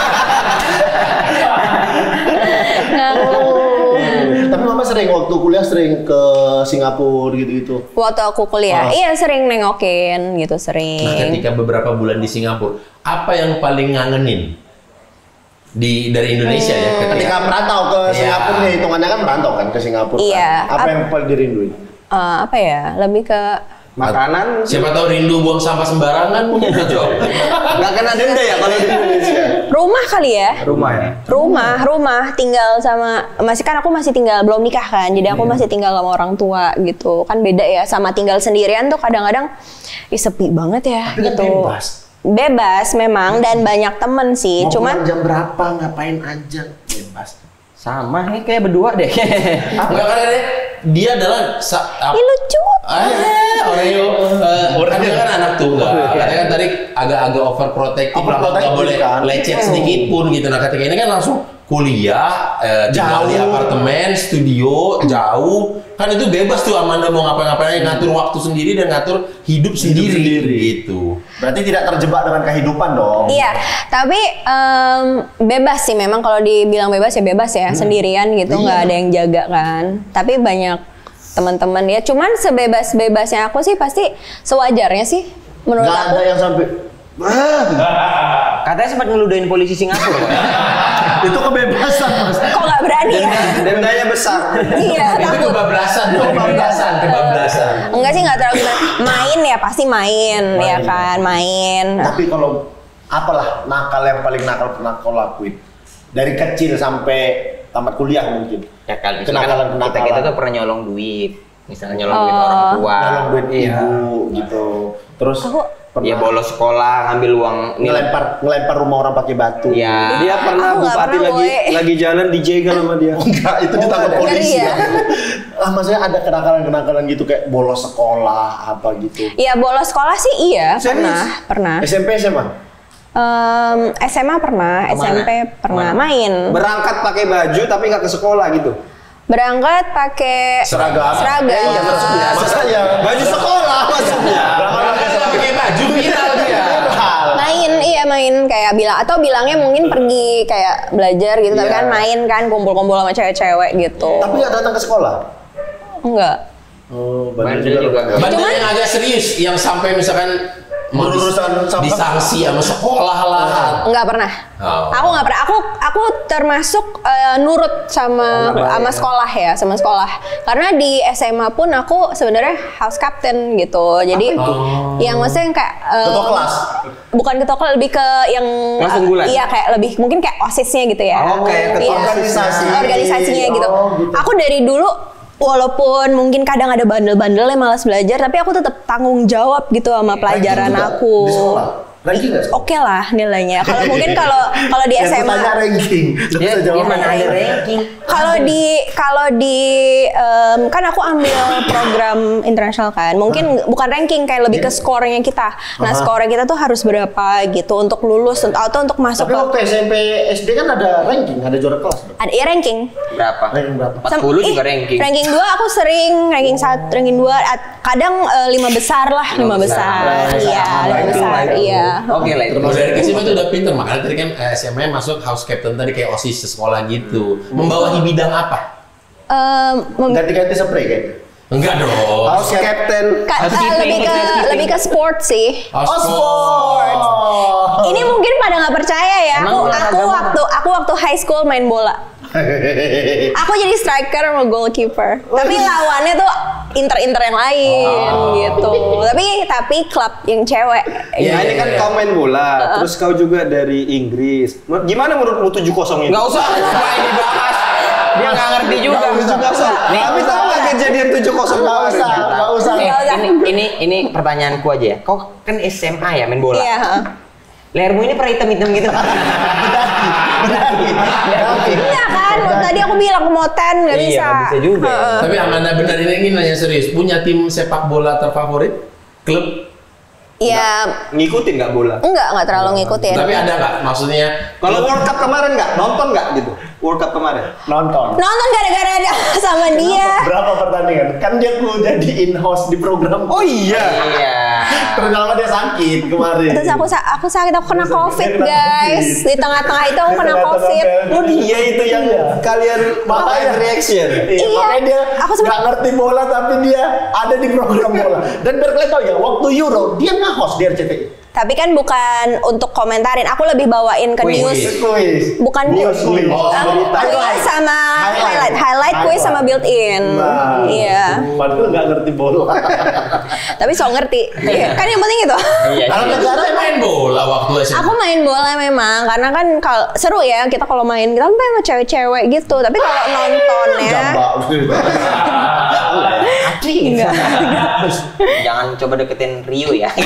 Tapi mama sering waktu kuliah sering ke Singapura gitu-gitu. Waktu aku kuliah, Oh. iya sering nengokin gitu, Nah, sering. ketika beberapa bulan di Singapura, apa yang paling ngangenin di dari Indonesia ya? Ketika, Ketika merantau ke Iya. Singapura nih, hitungannya kan merantau kan ke Singapura. Iya. Kan? Apa Ap- yang paling dirinduin? Eh, apa ya? Lebih ke Makanan siapa tahu rindu buang sampah sembarangan mungkin Jo. nggak kena denda ya kalau di Indonesia? rumah kali ya. Rumah ya? Rumah, rumah tinggal sama masih kan aku masih tinggal belum nikah kan. Jadi aku masih tinggal sama orang tua gitu. Kan beda ya sama tinggal sendirian tuh kadang-kadang ih, sepi banget ya Tapi kan gitu. bebas. Bebas memang dan banyak temen sih. Mau Cuman pulang jam berapa, ngapain aja, bebas. Sama nih kayak berdua deh. Enggak kan dia, dia adalah sa- ap- ih, lucu. Eh, Oreo. Eh, kan dia kan anak tunggal. Katanya kan tadi agak-agak overprotective, lah, nggak Overprotective boleh kan. lecet sedikit pun gitu. Nah, ketika ini kan langsung kuliah, eh, tinggal di Jauh. apartemen, studio, jauh. Kan itu bebas tuh Amanda mau ngapain-ngapain, ngatur waktu sendiri dan ngatur hidup sendiri, sendiri. gitu. Berarti tidak terjebak dengan kehidupan dong. Iya, tapi em, bebas sih memang kalau dibilang bebas ya bebas ya sendirian gitu nggak ada yang jaga kan. Tapi banyak teman-teman ya. Cuman sebebas-bebasnya aku sih pasti sewajarnya sih menurut Gak aku. ada yang sampai "Wah, Katanya sempat ngeludahin polisi Singapura. Pak. itu kebebasan mas. Kok nggak berani ya? Dendanya besar. Iya, Itu takut. kebablasan, kebablasan, kebablasan. Enggak sih nggak terlalu gimana. Main ya pasti main, ya kan main. Tapi kalau apalah nakal yang paling nakal pernah kau lakuin dari kecil sampai tamat kuliah mungkin. Ya kali misalkan Kenakalan kita kenakalan. kita tuh pernah nyolong duit. Misalnya nyolong duit Oh. orang tua. Nyolong duit ibu gitu. Terus Aku Pernah. Ya bolos sekolah, ngambil uang ngelempar ngelempar rumah orang pakai batu. Ya. Dia pernah Aku nggak bupati pernah, lagi woy. lagi jalan dijegal sama dia. Enggak, itu ditangkap ada. polisi. Ngeri ya? Ah, maksudnya ada kenakalan-kenakalan gitu kayak bolos sekolah apa gitu. Iya bolos sekolah sih iya pernah pernah. S M P S M A? Em, S M A pernah, Kemana? S M P pernah main. Berangkat pakai baju tapi nggak ke sekolah gitu. Berangkat pakai Seragam. seragam. Iya, maksudnya. Masa ya? Baju sekolah maksudnya. pakai baju viral dia. Main, iya main kayak bilang atau bilangnya mungkin pergi kayak belajar gitu, tapi Iya. kan main kan kumpul-kumpul sama cewek-cewek gitu. Tapi nggak datang ke sekolah? Enggak. Oh, Bandel juga. Bandel Cuman- yang agak serius, yang sampai misalkan mau dis- Berurusan sama- disanksi sama sekolah lah. Enggak pernah. Oh. Aku nggak pernah. Aku aku termasuk eh, nurut sama sama sekolah ya, sama sekolah. Karena di S M A pun aku sebenarnya house captain gitu. Jadi yang maksudnya yang kayak eh, Ketua kelas? Bukan ketua kelas, lebih ke yang Kelas eh, unggulan? iya kayak lebih mungkin kayak OSIS-nya gitu ya. Oh, kayak ketua Iya. organisasi. Organisasinya gitu. Oh, gitu. Aku dari dulu walaupun mungkin kadang ada bandel-bandelnya malas belajar, tapi aku tetap tanggung jawab gitu sama pelajaran Ranking juga aku. Di sekolah? Ranking nggak? Oke lah nilainya. Kalau mungkin kalau kalau di S M A Yang tanya ranking. Nggak Dia, bisa dia jawab. mana ada ranking. kalau di kalau di em, kan aku ambil program internasional kan, mungkin bukan ranking kayak lebih ke skornya kita. Nah Aha. skornya kita tuh harus berapa gitu untuk lulus untuk- atau untuk masuk Tapi ke waktu S M P S D kan ada ranking, ada juara kelas. dong. ada ya ranking. Berapa? Ranking berapa? empat puluh Sam- juga ih, ranking. Ranking dua aku sering ranking satu, ranking dua, at- kadang eh, lima besar lah, lima besar. besar. Iya, Sama lima itu, besar. lah itu. Iya. Oke lah itu. Kalau dari S M A itu udah pinter, makanya tadi kan eh, S M A masuk house captain tadi kayak OSIS sekolah gitu. Membawahi bidang apa? Em, mem- Ganti-ganti spray kayaknya. Enggak dong. House captain. ka- Housekeeping, eh, lebih ke housekeeping. lebih ke sport sih. House Oh, sport. sport. Ini mungkin pada nggak percaya ya. Emang Aku olahraga aku apa? waktu aku waktu high school main bola. Aku jadi striker sama goalkeeper. Tapi lawannya tuh inter-inter yang lain gitu. Tapi tapi klub yang cewek. Iya, Nah, ini kan iya. kau main bola, terus kau juga dari Inggris. Gimana menurutmu tujuh kosong ini? Nggak usah, nggak ini bahas. Dia nggak ngerti juga. tujuh kosong. Nih. Tapi tahu nggak kejadian tujuh kosong Nggak usah, nggak usah. Eh, Nggak usah. ini ini ini pertanyaanku aja ya. Kau kan S M A ya main bola. Iya. heeh. Lehermu ini pernah hitam-hitam gitu. Iya kan, tadi aku bilang aku mau ten nggak Iya, bisa. nggak bisa juga. Heeh. Tapi Amanda benar ini ingin nanya serius. Punya tim sepak bola terfavorit? Klub? Ya Ngikutin nggak bola? enggak enggak terlalu ngikutin. Tapi ada nggak? Maksudnya Kalau World Cup kemarin nggak? Nonton nggak gitu? World Cup kemarin? Nonton. Nonton gara-gara ada sama dia. Berapa pertandingan? Kan dia ku jadi in-house di program. Oh iya. Iya. Terus lama dia sakit kemarin. Terus aku sa- aku sakit, aku kena Terus covid dia kena guys. COVID. Di tengah-tengah itu aku kena covid. Oh dia itu yang Iya. kalian Makanya live reaction. Iya, Iya. makanya dia Aku sempet- nggak ngerti bola tapi dia ada di program bola. Dan biar kalian tahu ya, waktu Euro dia nge-host di R C T I. Tapi kan bukan untuk komentarin, aku lebih bawain ke Quiz. news. Quiz. Bukan News quiz. Oh, Eh, berita. quiz sama highlight, highlight quiz sama built in. Nah, Iya. Padahal nggak ngerti bola. Tapi so ngerti. Iya. Kan yang penting itu. Iya. Kalau negara Saya main bola waktu S M A. Aku main bola memang karena kan kalau seru ya kita kalau main kita kan sama cewek-cewek gitu. Tapi kalau nontonnya Jambak. enggak. Jangan coba deketin Rio ya.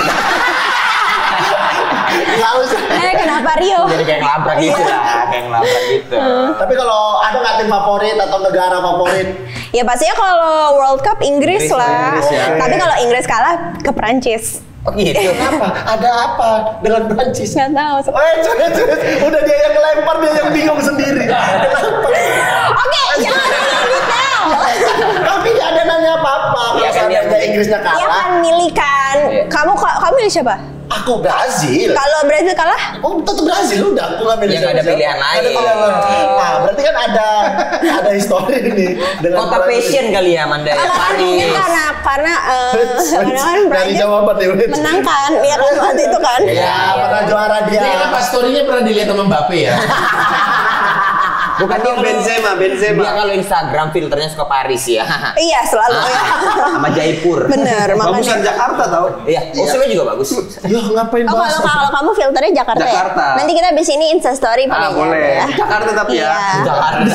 Nggak usah. Eh kenapa Rio? Jadi kayak ngelabrak gitu lah, kayak ngelabrak gitu. Tapi kalau ada nggak tim favorit atau negara favorit? Ya pastinya kalau World Cup Inggris, Inggris, lah. Inggris ya. Tapi kalau Inggris kalah ke Perancis. Oh gitu. Apa? Ada apa dengan Prancis? Nggak tahu. Eh, coret, coret. Udah dia yang lempar, dia yang bingung sendiri. Kenapa? Oke, jangan nanya detail. Tapi nggak ada nanya apa-apa. Iya, Kalau kan, seandainya yang- Inggrisnya Ya kalah, kan milih kan. Iya. Kamu kamu milih siapa? aku Brazil. Kalau Brazil kalah? Oh, tetap Brazil udah. Aku nggak milih Ya, nggak ada siapa-siapa. pilihan Nggak ada lain. pilihan lain. Nah, berarti kan ada ada histori nih dengan Kota Brazil. passion kali ya Amanda ya, Kalau kan mungkin Paris. karena karena eh, karena kan Dari Brazil jawaban ya, Wid. menang kan, ya kan waktu itu kan. Ya, pernah juara dia. Ini kenapa story-nya pernah dilihat sama Mbappe ya? Bukan dia kalau- Benzema, Benzema. Dia kalau Instagram filternya suka Paris ya. Iya selalu ya. Sama Jaipur. Bener Bagusan makanya. Jakarta tau? Iya, Australia juga bagus. Ya ngapain Oh bahas? kalau kalau kamu filternya Jakarta, Jakarta. ya? Nanti kita abis ini Insta Story pakai Ah boleh. ya. Jakarta tapi ya. Iya. Jakarta.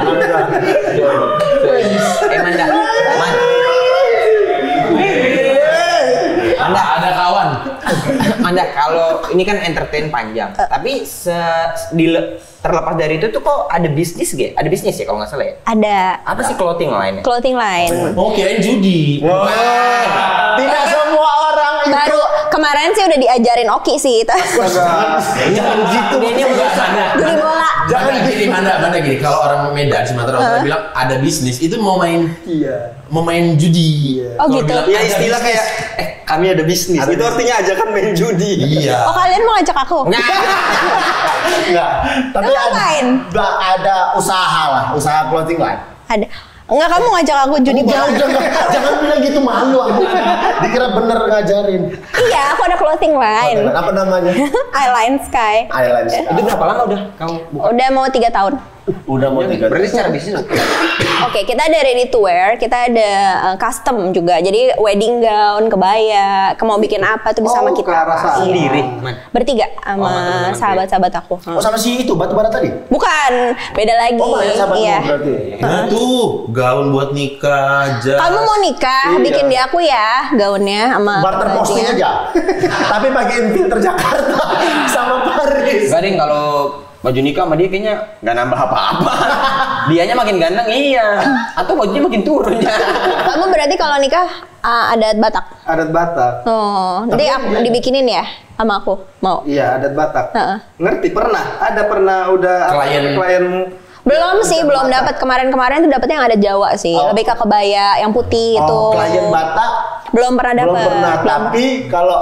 Eh Manda, Man. Anda ada kawan. Anda kalau ini kan entertain panjang, Uh. tapi se di terlepas dari itu tuh kok ada bisnis gak? Ada bisnis ya kalau nggak salah ya? Ada Apa sih clothing line? clothing line. Oh, kirain judi. Wah, tidak semua orang itu. Baru kemarin sih udah diajarin Oki sih itu. Jangan gitu. Dia ini Enggak, mana? Judi bola. Jangan gini, mana mana gini. Kalau orang Medan, Sumatera Utara bilang ada bisnis, itu mau main Iya. mau main judi. Oh, Kalau gitu. bilang Ya ada istilah bisnis, kayak eh kami ada bisnis. Ada itu bisnis. artinya ajakan main judi. iya. Oh, kalian mau ngajak aku? Enggak. Tapi Lu ada, ngapain? ba- ada usaha lah, usaha clothing line. Ada. Enggak, kamu ngajak aku judi bola. Jangan, jangan, jangan bilang gitu, malu aku. Dikira bener ngajarin. Iya, aku ada clothing line. Apa namanya? Eyeline Sky. Eyeliner. Itu berapa lama udah kamu buka? Udah mau tiga tahun. Udah mau tiga. Berarti secara bisnis oke. Oke, kita ada ready to wear, kita ada uh, custom juga. Jadi wedding gown, kebaya, mau bikin apa tuh bisa Oh, sama kita. ke arah sana. Sendiri, man. Bertiga Oh, sama teman-teman sahabat-sahabat aku. Hmm. Oh sama si itu batu bara tadi? Bukan, beda lagi. Oh banyak sahabatmu Iya. berarti. Nah tuh gaun buat nikah, jas. Kamu mau nikah, Iya. bikin di aku ya gaunnya sama Barter posting bajunya. aja. Tapi pakein filter Jakarta sama Paris. Gak ding kalau baju nikah sama dia kayaknya nggak nambah apa-apa. Dianya makin ganteng iya. Atau bajunya makin turun ya. Kamu berarti kalau nikah uh, adat Batak. Adat Batak. Oh, nanti aku dibikinin ya sama aku. Mau? Iya, adat Batak. Heeh. Ngerti pernah? Ada pernah udah Klien. klienmu Belum sih, belum dapat. Kemarin-kemarin tuh dapetnya yang ada Jawa sih. Oh. Lebih ke kebaya yang putih itu. Oh, klien Batak Belum pernah belum dapet. pernah. Tapi kalau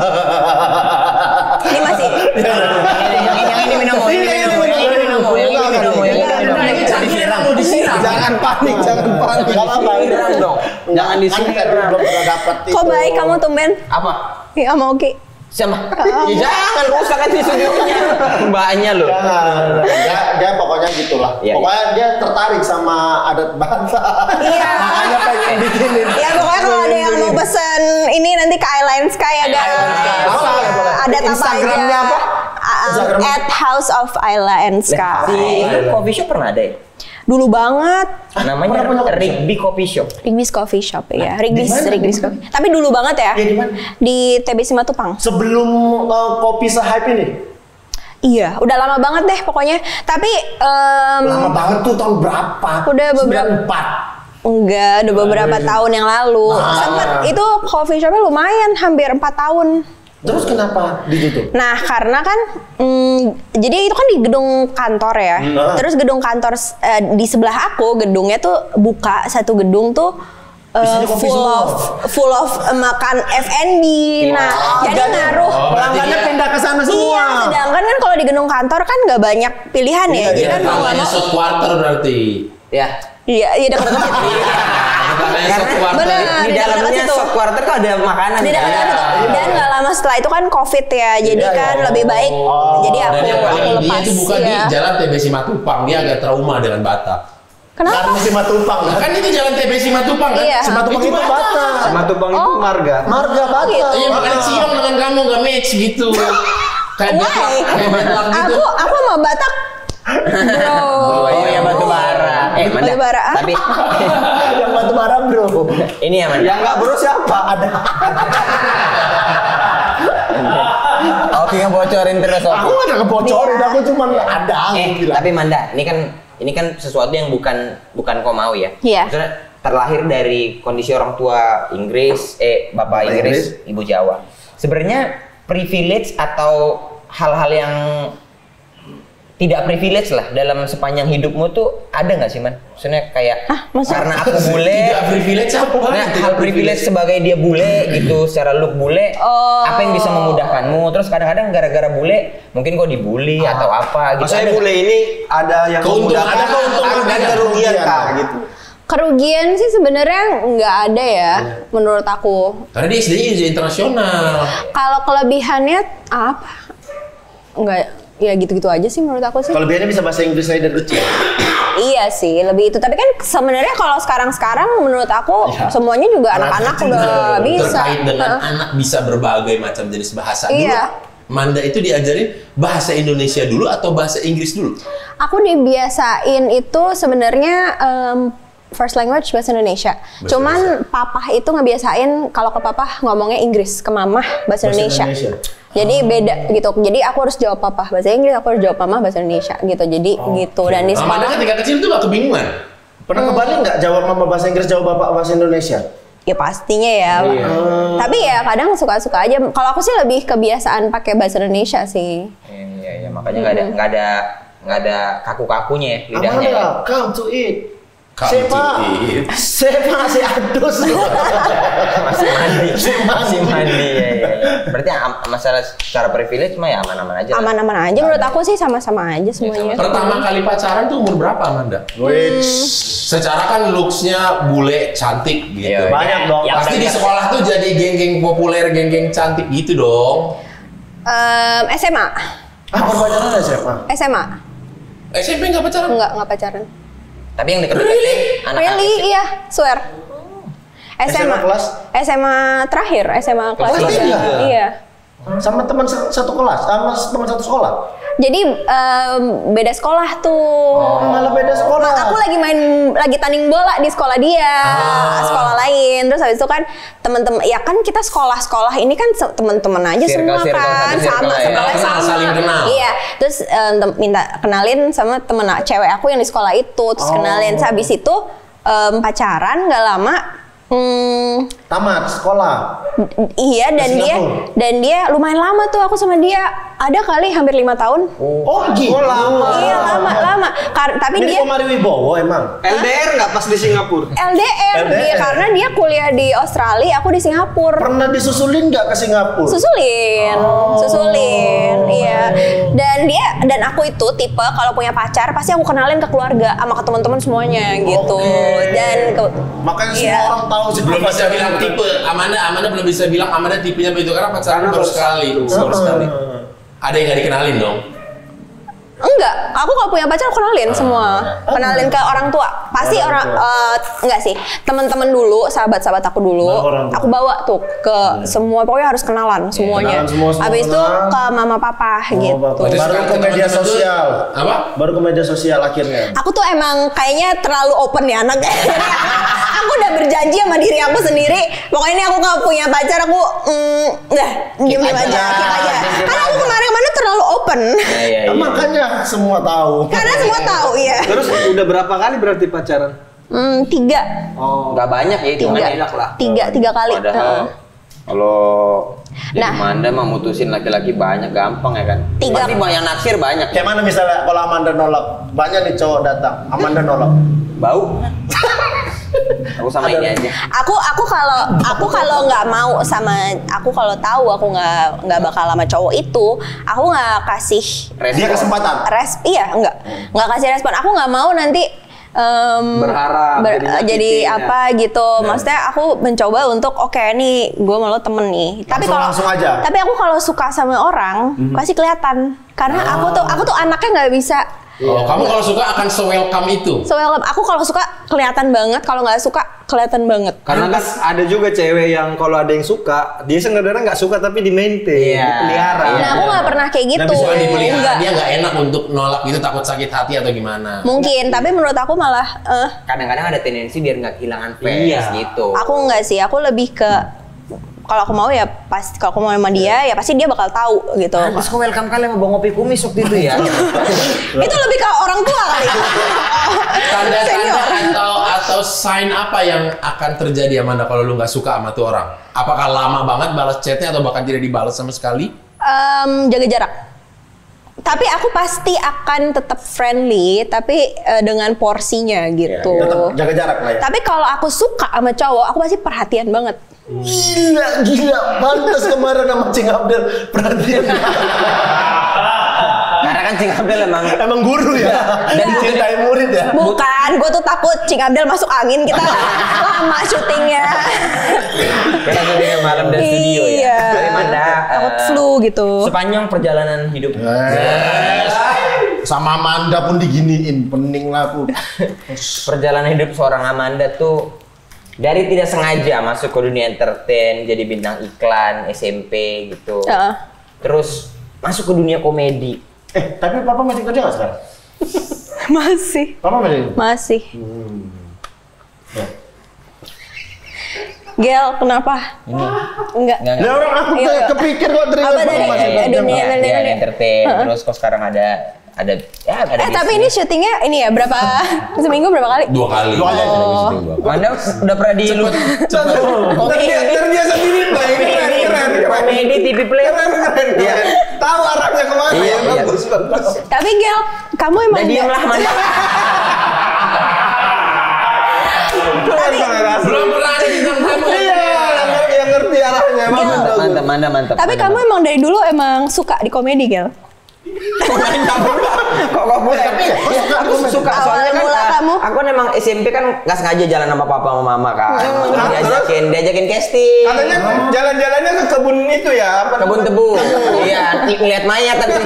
Ini masih. Yang ini yang ini minum, yang ini minum, yang ini minum, yang ini minum, yang ini minum. Ini disiram, mau disiram. jangan panik, jangan panik. Gak apa-apa. Disiram dong. Jangan disiram. Kan belum pernah dapet itu. Kok baik kamu tumben? Apa? Iya mau Ki. Sama? Ya jangan rusak kan studionya. Mbaknya loh. Jangan. Dia, dia pokoknya gitulah. Iya, pokoknya dia tertarik sama adat Batak. Iya. Makanya pengen bikinin. Ya pokoknya kalau ada yang mau pesen ini nanti ke Eyeline Sky ya guys. Apa? Adat apa aja? Instagramnya apa? Uh, Instagram. at House of Eyeline Si Sky. itu coffee shop pernah ada ya? Dulu banget. Namanya pernah punya coffee Rigby Coffee Shop. Rigby's Coffee Shop ya. Rigby's, di mana? Rigby's Coffee. Tapi dulu banget ya. Iya, di mana? Di T B Simatupang. Sebelum uh, kopi se-hype ini. Iya, udah lama banget deh pokoknya. Tapi em, Lama banget tuh tahun berapa? Udah beberapa- sembilan puluh empat. enggak, udah beberapa tahun yang lalu. Nah. Sempet itu coffee shopnya lumayan, hampir empat tahun. Terus kenapa ditutup? Nah, karena kan, mm, jadi itu kan di gedung kantor ya. Hmm. Terus gedung kantor eh, di sebelah aku, gedungnya tuh buka satu gedung tuh eh, Isinya kopi full semua. of full of eh, makan F and B. Nah, jadi ngaruh. Oh, Pelanggannya berarti pindah ke sana semua. Iya, sedangkan kan kalau di gedung kantor kan nggak banyak pilihan ya. Jadi Dia kan mau nggak namanya mau. shot quarter berarti. Ya. Iya, iya dekat-dekat situ. Namanya shot Karena quarter. bener. di di dekat-dekat dalamnya situ. shop quarter tuh ada makanan. Di dekat kan? situ. Dan nggak lama setelah itu kan COVID ya, jadi Iya, kan iya. lebih baik. Jadi aku Dan yang paling aku intinya lepas. itu bukan di ya. jalan T B Simatupang. Dia agak trauma dengan Batak. Kenapa? Karena Simatupang. Kan itu jalan T B Simatupang kan? Iya. Simatupang itu Batak. Simatupang itu Oh. marga. Marga Batak. gitu. Iya makanya Siong dengan kamu gak match gitu. Kayak Why? bedlak, kayak bedlak gitu. Aku aku mau Batak. Bro. Oh iya batu bara. Eh, Manda. Batu bara. Tapi Yang batu bara bro. ini ya, Manda. Yang nggak bro siapa? Ada. Oke, ngebocorin terus Aku Oki. nggak ada ngebocorin. Iya. Aku cuma ada. aku Eh, bilang. tapi Manda, ini kan ini kan sesuatu yang bukan bukan kau mau ya. Iya. Maksudnya terlahir dari kondisi orang tua Inggris, eh bapak Bapak Inggris, Inggris. ibu Jawa. Sebenarnya privilege atau hal-hal yang tidak privilege lah dalam sepanjang hidupmu tuh ada nggak sih, Man? Maksudnya kayak Hah, masa? karena aku bule, Tidak privilege apa? nah, Tidak hal privilege sebagai dia bule gitu, secara look bule, Oh. apa yang bisa memudahkanmu? Terus kadang-kadang gara-gara bule, mungkin kok dibully atau apa gitu. Maksudnya Ada bule ini ada yang Keuntungan, memudahkan, ada keuntungan, ada ada kerugian kerugian. kah gitu. Kerugian sih sebenarnya nggak ada ya, menurut aku. Karena dia S D-nya udah internasional. Kalau kelebihannya apa? Enggak, ya gitu-gitu aja sih menurut aku sih. Kelebihannya bisa bahasa Inggris saya dari kecil. Iya sih, lebih itu. Tapi kan sebenarnya kalau sekarang-sekarang menurut aku Ya. semuanya juga Anak anak-anak kecil udah juga bisa. Terkait dengan Heeh. anak bisa berbagai macam jenis bahasa. Iya. Dulu Manda itu diajarin bahasa Indonesia dulu atau bahasa Inggris dulu? Aku dibiasain itu sebenarnya em, first language bahasa Indonesia. Bahasa Cuman papa itu ngebiasain kalau ke papa ngomongnya Inggris, ke mama bahasa, Bahasa Indonesia. Indonesia. Jadi beda gitu. Jadi aku harus jawab papa bahasa Inggris, aku harus jawab mama bahasa Indonesia gitu. Jadi gitu. Dan di Amanda sekolah ketika kecil tuh gak kebingungan? Pernah kebalik nggak jawab mama bahasa Inggris, jawab bapak bahasa Indonesia? ya pastinya ya. Iya. Hmm. Tapi ya kadang suka-suka aja. Kalau aku sih lebih kebiasaan pakai bahasa Indonesia sih. Iya, iya, makanya nggak ada nggak ada nggak ada kaku-kakunya ya lidahnya. Amanda, Ya. come to eat. Come Sepa, to eat. sepa si adus. Masih mandi, Masih mandi. masih mandi ya, ya, ya. Berarti am- masalah secara privilege mah ya aman-aman aja. lah. Aman-aman aja menurut aku sih sama-sama aja semuanya. Pertama kali pacaran tuh umur berapa Amanda? Which Secara kan looks-nya bule, cantik gitu. Iya, banyak dong. yang Pasti di udah- sekolah tuh jadi geng-geng populer, geng-geng cantik gitu dong. Em, S M A, ah perpacaran S M A. S M A, S M P nggak pacaran? enggak enggak pacaran. Tapi yang deket-deketin anak-anak. Really? Iya, swear. S M A, S M A kelas? S M A terakhir, S M A kelas Kelas tiga. tiga? Iya. Sama teman sa- satu kelas, sama teman satu sekolah. Jadi em, beda sekolah tuh. Oh, malah beda sekolah. Ma- Aku lagi main, lagi tanding bola di sekolah dia, sekolah lain. Terus habis itu kan teman-teman, ya kan kita sekolah-sekolah ini kan se- teman-teman aja Circle, semua circle, kan, satu circle sama, lah ya. sekolahnya Kenal, sama. saling kenal. Iya. Terus em, tem- minta kenalin sama temen a- cewek aku yang di sekolah itu, terus Oh. kenalin. Terus habis itu em, pacaran nggak lama. Hmm, Tamat sekolah. iya dan Ke dia Singapura? dan dia lumayan lama tuh aku sama dia, ada kali hampir lima tahun. Oh, gitu. lama. Iya lama lama. Kar- tapi Ini dia Komari Wibowo emang. L D R nggak pas di Singapura? L D R, L D R. dia karena dia kuliah di Australia, aku di Singapura. Pernah disusulin nggak ke Singapura? Susulin, susulin, iya. Dan dia dan aku itu tipe kalau punya pacar pasti aku kenalin ke keluarga sama ke teman-teman semuanya gitu. Oke. Dan ke, Makanya Iya. semua orang tahu sih Belum bisa bilang tipe. Amanda, Amanda belum bisa bilang Amanda tipenya begitu karena pacaran baru sekali, baru sekali. Ada yang nggak dikenalin dong? enggak, aku kalau punya pacar aku kenalin semua, kenalin ke orang tua. Pasti Orang orang, tua. eh, enggak sih, teman-teman dulu, sahabat-sahabat aku dulu, Baru orang tua. aku bawa tuh ke semua, pokoknya harus kenalan semuanya. kenalan semua, semua Habis itu kenal. ke mama papa Oh, gitu. Bapak. Berarti Baru sekarang ke media teman-teman tuh- sosial. Apa? Baru ke media sosial akhirnya. Aku tuh emang kayaknya terlalu open ya anak. Aku udah berjanji sama diri aku sendiri. Pokoknya ini aku kalau punya pacar aku, mm, udah diem diem aja, keep aja. Karena aku kemarin-kemarin terlalu open. Iya, iya, Ah, iya. makanya semua tahu. Karena semua tahu ya. Terus udah berapa kali berarti pacaran? Hmm, tiga, Oh, Nggak banyak ya itu. tiga, enak lah. tiga, tiga kali. Padahal Heeh. kalau jadi Nah. Amanda mah mutusin laki-laki banyak gampang ya kan. Tiga. Pasti banyak naksir banyak. Kayak mana misalnya kalau Amanda nolak, banyak nih cowok datang, Amanda nolak. Bau. Aku sama ini aja. Aku aku kalau aku kalau nggak mau sama aku kalau tahu aku nggak nggak bakal sama cowok itu, aku nggak kasih Respon. Dia kesempatan. res iya enggak nggak kasih respon. Aku nggak mau nanti em, Berharap, ber- jadi nyakitin, jadi ya. apa gitu. Maksudnya aku mencoba untuk oke nih gue mau lo temen nih. Tapi Langsung- kalau langsung aja. tapi aku kalau suka sama orang pasti kelihatan. Karena aku tuh aku tuh anaknya nggak bisa. Oh, kamu kalau suka akan se-welcome itu. So welcome. Aku kalau suka kelihatan banget. Kalau nggak suka kelihatan banget. Karena kan ada juga cewek yang kalau ada yang suka, dia sebenarnya nggak suka tapi di maintain, Iya. dipelihara. Nah aku nggak pernah kayak gitu. bisa Bukan dipelihara, Nggak. dia nggak enak untuk nolak gitu, takut sakit hati atau gimana. Mungkin, tapi menurut aku malah eh Kadang-kadang ada tendensi biar nggak kehilangan fans Iya. gitu. aku nggak sih. Aku lebih ke kalau aku mau ya pasti kalau aku mau sama dia ya pasti dia bakal tahu gitu. Terus kok welcome kali sama Bang Ngopi Kumis waktu itu ya. Itu lebih ke orang tua kali. Tanda-tanda Senior. atau atau sign apa yang akan terjadi Amanda kalau lu nggak suka sama tuh orang? Apakah lama banget balas chatnya atau bahkan tidak dibalas sama sekali? Em, jaga jarak. Tapi aku pasti akan tetap friendly, tapi eh, dengan porsinya gitu. Tetap jaga jarak lah ya. Tapi kalau aku suka sama cowok, aku pasti perhatian banget. Gila, gila. Pantas kemarin sama Cing Abdel perhatian. Karena kan Cing Abdel emang Emang guru ya? Dan dicintai murid ya? Bukan, gue tuh takut Cing Abdel masuk angin, kita lama syutingnya. karena syutingnya malam dan studio ya. Iya. Tapi Amanda, Takut eh, flu gitu. Sepanjang perjalanan hidup. Eh, sama Amanda pun diginiin, pening lah aku. Perjalanan hidup seorang Amanda tuh dari tidak sengaja masuk ke dunia entertain, jadi bintang iklan, S M P gitu. Heeh. Terus masuk ke dunia komedi. Eh, tapi papa masih kerja nggak sekarang? Masih, Papa masih? masih. Gel, kenapa? Enggak. Enggak, Ya orang aku Iya. kayak kepikir kok dari Apa dari masih eh, dunia ya, dunia dia dunia. entertain. Terus kok sekarang ada ada ya ada Eh tapi ini bisnis. syutingnya ini ya berapa seminggu berapa kali? Dua kali. Dua kali. Oh. Anda udah pernah di lu Terbiasa, terbiasa diri baik, keren, keren, keren. komedi T V play. Keren, keren, Iya. keren. Tahu arahnya kemana Iya, ya, iya. bagus, bagus. Tapi Gel, kamu emang Udah diem lah Manda. Keren, keren. Belum pernah ada bintang tamu. Iya, yang ngerti- yang ngerti arahnya. Bagus, Mantap, bagus. mantap, mantap, mantap. Tapi kamu emang dari dulu emang suka di komedi, Gel? kok kok boleh? Tapi aku suka Awal soalnya kan mula ah, kamu? aku kan emang S M P kan nggak sengaja jalan sama papa sama mama kan. Diajakin, diajakin casting. Katanya jalan-jalannya ke kebun itu ya, apa Kebun namanya? tebu. Iya, ngeliat mayat tadi.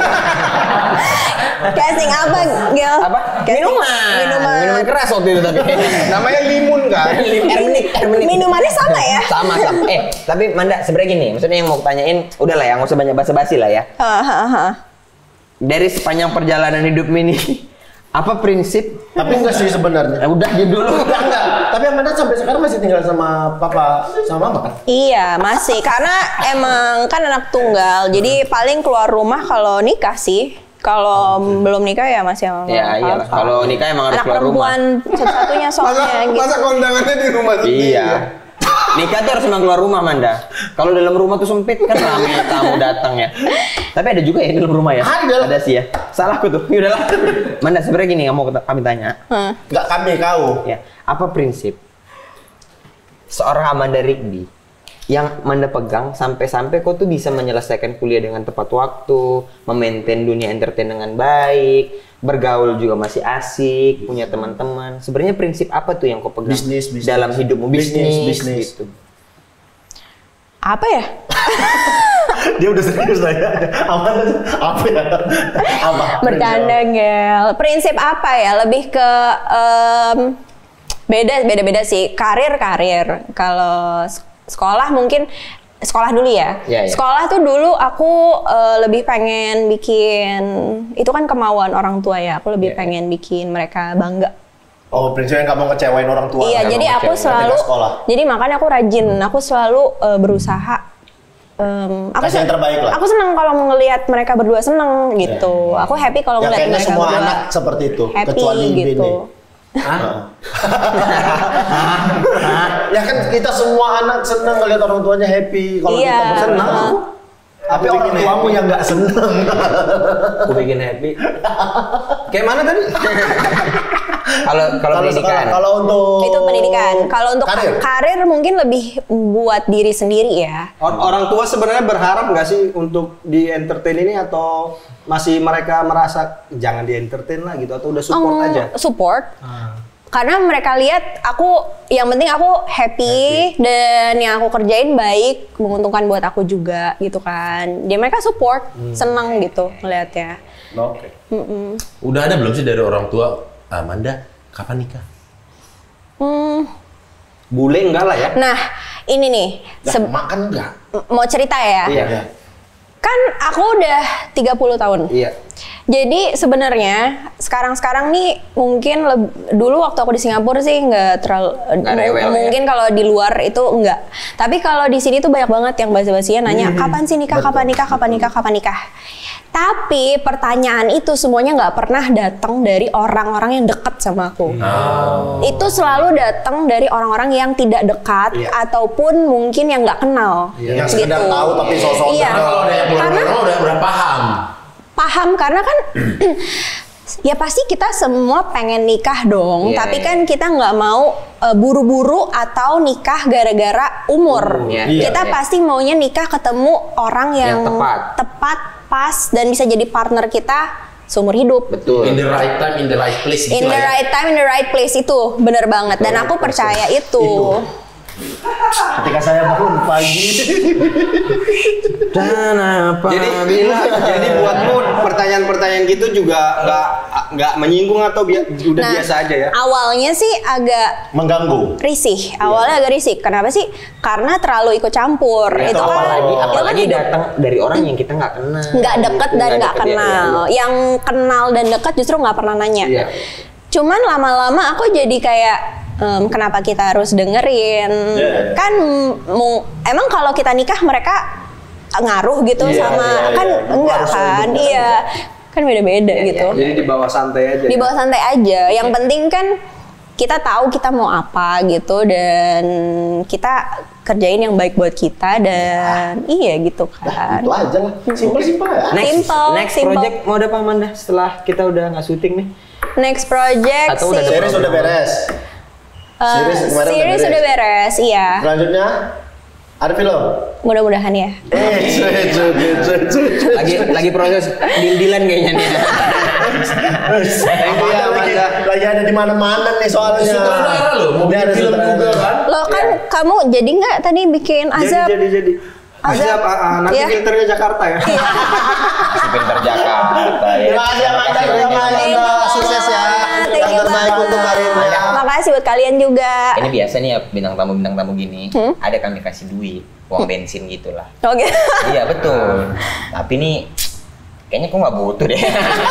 Casting apa, Gel? Apa? Casting- Minuman. Minuman. Minuman keras waktu itu tapi. Namanya limun kan? Air menit, air menit. Minumannya sama ya? Sama, sama. Eh, tapi Manda sebenarnya gini, maksudnya yang mau tanyain, udahlah ya, nggak usah banyak basa-basi lah ya. Hahaha. Dari sepanjang perjalanan hidup ini, apa prinsip? Tapi enggak sih sebenarnya. Ya udah dia dulu. Enggak, enggak. Tapi Amanda sampai sekarang masih tinggal sama papa sama mama kan? Iya, masih. Karena emang kan anak tunggal. Jadi paling keluar rumah kalau nikah sih. Kalau belum nikah ya masih sama Ya, iyalah. papa. Kalau nikah emang harus Anak keluar rumah. perempuan satu-satunya Masa, soalnya gitu. masa kondangannya di rumah sendiri Iya. ya? Nikah tuh harus emang keluar rumah, Manda. Kalau dalam rumah tuh sempit kan ramai tamu datang ya. Tapi ada juga ya di dalam rumah ya. Ada. Ada sih ya. Salahku tuh. Ya udahlah. Manda sebenarnya gini, kamu kami tanya. Hah. Enggak kami kau. Ya, apa prinsip seorang Amanda Rigby yang Manda pegang sampai-sampai kau tuh bisa menyelesaikan kuliah dengan tepat waktu, memaintain dunia entertain dengan baik, bergaul juga masih asik, punya teman-teman. Sebenarnya prinsip apa tuh yang kau pegang Bisnis, bisnis. dalam hidupmu? Bisnis, Bisnis, bisnis. gitu. Apa ya? Dia udah serius nanya. Apa apa ya? Apa? Bercanda, Gel. Prinsip apa ya? Lebih ke em, beda beda beda sih. Karir karir. Kalau s- sekolah mungkin sekolah dulu ya. Ya, ya. Sekolah tuh dulu aku eh, lebih pengen bikin, itu kan kemauan orang tua ya. Aku lebih Ya, ya. pengen bikin mereka bangga. Oh, prinsipnya kamu ngecewain orang tua. Iya, Kamu jadi aku ngecewain selalu, ketika sekolah. jadi makanya aku rajin. Aku selalu eh, berusaha. em, aku Kasih yang sen- terbaik lah. Aku senang kalau ngelihat mereka berdua seneng gitu. Aku happy kalau Ya ngelihat kayaknya mereka semua berdua anak seperti itu, happy kecuali gitu. Bini. Ya kan kita semua anak senang ngeliat orang tuanya happy kalau Iya. kita senang. Heeh. Tapi orang tuamu yang nggak senang. Aku bikin happy. Kayak mana tadi? Kalau kalau pendidikan. sekarang- kalau untuk Itu pendidikan. Kalau untuk karir. karir. mungkin lebih buat diri sendiri ya. Or- Orang tua sebenarnya berharap nggak sih untuk di entertain ini atau masih mereka merasa jangan di entertain lah gitu atau udah support Em, aja? Support. Karena mereka lihat aku, yang penting aku happy, dan yang aku kerjain baik, menguntungkan buat aku juga gitu kan. Dia mereka support, senang gitu ngelihatnya. Oke. Mm-mm. Udah ada belum sih dari orang tua, Amanda, kapan nikah? Hmm. Bule enggak lah ya? Nah, ini nih, Lah, se- makan enggak? mau cerita ya. Iya. Kan aku udah tiga puluh tahun. Iya. Jadi sebenarnya sekarang-sekarang nih mungkin leb- dulu waktu aku di Singapura sih nggak terlalu Nggak mu- rewel ya? mungkin kalau di luar itu enggak. Tapi kalau di sini tuh banyak banget yang basa-basinya nanya kapan sih nikah, kapan nikah, kapan nikah, kapan nikah. Tapi pertanyaan itu semuanya nggak pernah datang dari orang-orang yang dekat sama aku. Itu selalu datang dari orang-orang yang tidak dekat Iya. ataupun mungkin yang nggak kenal. Yang sekedar tahu tapi sosok Iya. Kalau ada yang Karena keluar udah udah paham. paham karena kan ya pasti kita semua pengen nikah dong, Iya, tapi iya. kan kita nggak mau uh, buru-buru atau nikah gara-gara umur. Iya, Kita iya, iya. pasti maunya nikah ketemu orang yang, Yang tepat. tepat, pas dan bisa jadi partner kita seumur hidup. Betul. In the right time, in the right place. In gitu the lah ya. right time, in the right place itu bener banget dan aku percaya itu. Ketika saya bangun pagi. Dan apa? Jadi jadi buatmu pertanyaan-pertanyaan gitu juga nggak nggak menyinggung atau bi- udah Nah, biasa aja ya? awalnya sih agak Mengganggu. risih. Awalnya agak risih. Kenapa sih? Karena terlalu ikut campur. Ya, itu kan apalagi itu kan apalagi hidup datang dari orang yang kita nggak kenal. nggak deket dan nggak deket, ya, kenal. iya, iya. Yang kenal dan deket justru nggak pernah nanya. Iya. Cuman lama-lama aku jadi kayak em, kenapa kita harus dengerin? Yeah. Kan mu- emang kalau kita nikah mereka ngaruh gitu Iya, sama iya, kan iya. enggak Harus kan? lebih Iya. Kan beda-beda gitu. Jadi di bawah santai aja. Di bawah santai aja. Yang penting kan kita tahu kita mau apa gitu dan kita kerjain yang baik buat kita dan iya gitu kan. Itu aja lah. Simpel-simpel ya. Next, Simple, next simple. project mau ada apa Amanda setelah kita udah nggak syuting nih? Next project Atau udah sih. ada Series udah beres. eh, series kemarin udah series beres. udah beres, iya. Selanjutnya ada film. Mudah-mudahan ya. Eh, cuy, cuy, cuy, cuy, cuy. Lagi lagi proses deal-dealan kayaknya nih. Thank you ya, lagi, lagi ada di mana-mana nih soalnya. Sutradara loh, mau Dia bikin ada film sutradara. juga kan? Lo kan kamu jadi nggak tadi bikin Jadi azab? jadi jadi. Azab, ah, ah, nanti Iya. filternya Jakarta ya. Si pinter Jakarta ya. Terima kasih Amanda, terima kasih Amanda. Sukses ya. Thank Yang you terbaik banget. untuk karirnya. Makasih buat kalian juga. Ini biasa nih ya bintang tamu bintang tamu gini, Hmm? ada kan dikasih duit, uang bensin gitulah. Oke. Iya betul. Tapi nih kayaknya kok nggak butuh deh.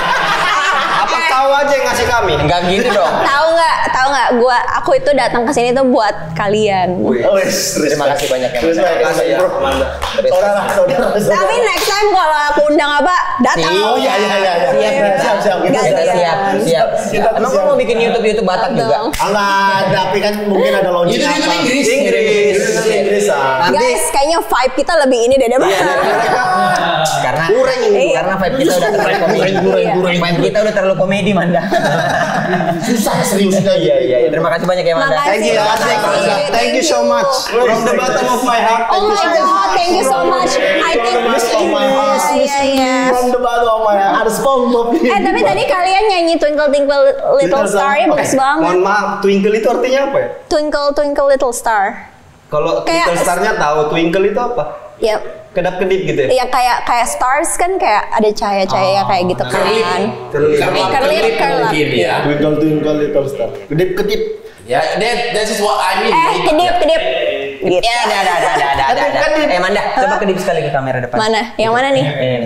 Apa kau aja yang ngasih kami? Enggak gitu dong. Tahu nggak? Tahu nggak? Gua aku itu datang ke sini tuh buat kalian. Wes, Terima kasih banyak ya, Respect, Amanda. respect, bro. Respect. Saudara, saudara, saudara. Tapi next time kalau aku undang apa, datang. Siap. Oh iya iya iya. iya. Siap, siap, siap, siap. Nggak Kita siap. siap, siap. Kita Emang siap. kamu mau bikin YouTube YouTube Batak juga? Dong. Ah, nggak ada, tapi kan mungkin ada launching Itu apa. itu Inggris. Inggris. Inggris ah. Nanti- Guys, kayaknya vibe kita lebih ini deh daripada. Karena Kurang ini. Iya. karena vibe kita udah terlalu komedi. Iya. Vibe kita udah terlalu komedi, Manda. Susah seriusnya. Iya iya. Terima kasih banyak ya, Manda. Makasih. Thank you, Makasih. Amanda. Thank you so much. From the bottom of my heart. Oh my god, thank you so much. I think From my heart. Iya, iya. From the bottom of my heart. Ada SpongeBob. Eh tapi tadi kalian nyanyi Twinkle Twinkle Little Star ya bagus banget. Mohon maaf, twinkle itu artinya apa ya? Twinkle Twinkle Little Star. Kalau Kayak- twinkle starnya tahu, twinkle itu apa? Ya, Kedap-kedip gitu ya? ya kayak kayak stars kan kayak ada cahaya-cahaya kayak gitu kan. Kerlip. Karena Kerlip, kerlip kerlip. mungkin ya. Twinkle twinkle little star. Kedip kedip. Ya, that that is what I mean. Eh, kedip kedip. Gitu. Ya, ada ada ada ada ada ada. ada. Eh, Manda, coba kedip sekali ke kamera depan. Mana? Yang mana nih? Ini.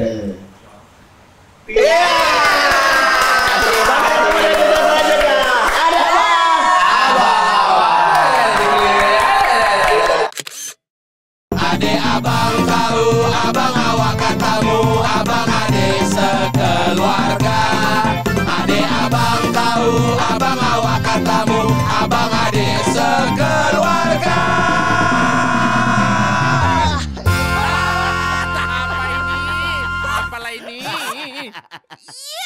Ade abang tahu, abang awak katamu, abang ade sekeluarga. Ade abang tahu, abang awak katamu, abang ade sekeluarga. Ah, apa ini? Apalah ini?